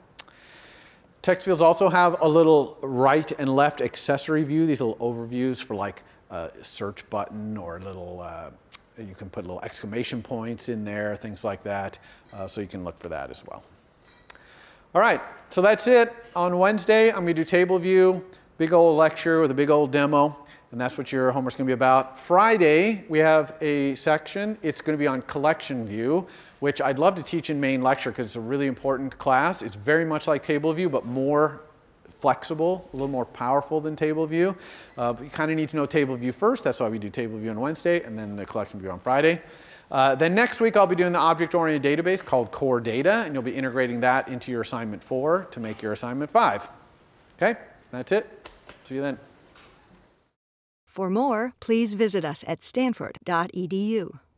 Text fields also have a little right and left accessory view, these little overviews for like a search button or a little, you can put little exclamation points in there, things like that, so you can look for that as well. All right, so that's it. On Wednesday, I'm going to do table view, big old lecture with a big old demo, and that's what your homework's going to be about. Friday, we have a section. It's going to be on collection view, which I'd love to teach in main lecture because it's a really important class. It's very much like table view, but more flexible, a little more powerful than table view. But you kind of need to know table view first. That's why we do table view on Wednesday, and then the collection view on Friday. Then next week, I'll be doing the object-oriented database called Core Data, and you'll be integrating that into your assignment 4 to make your assignment 5. Okay, that's it. See you then. For more, please visit us at stanford.edu.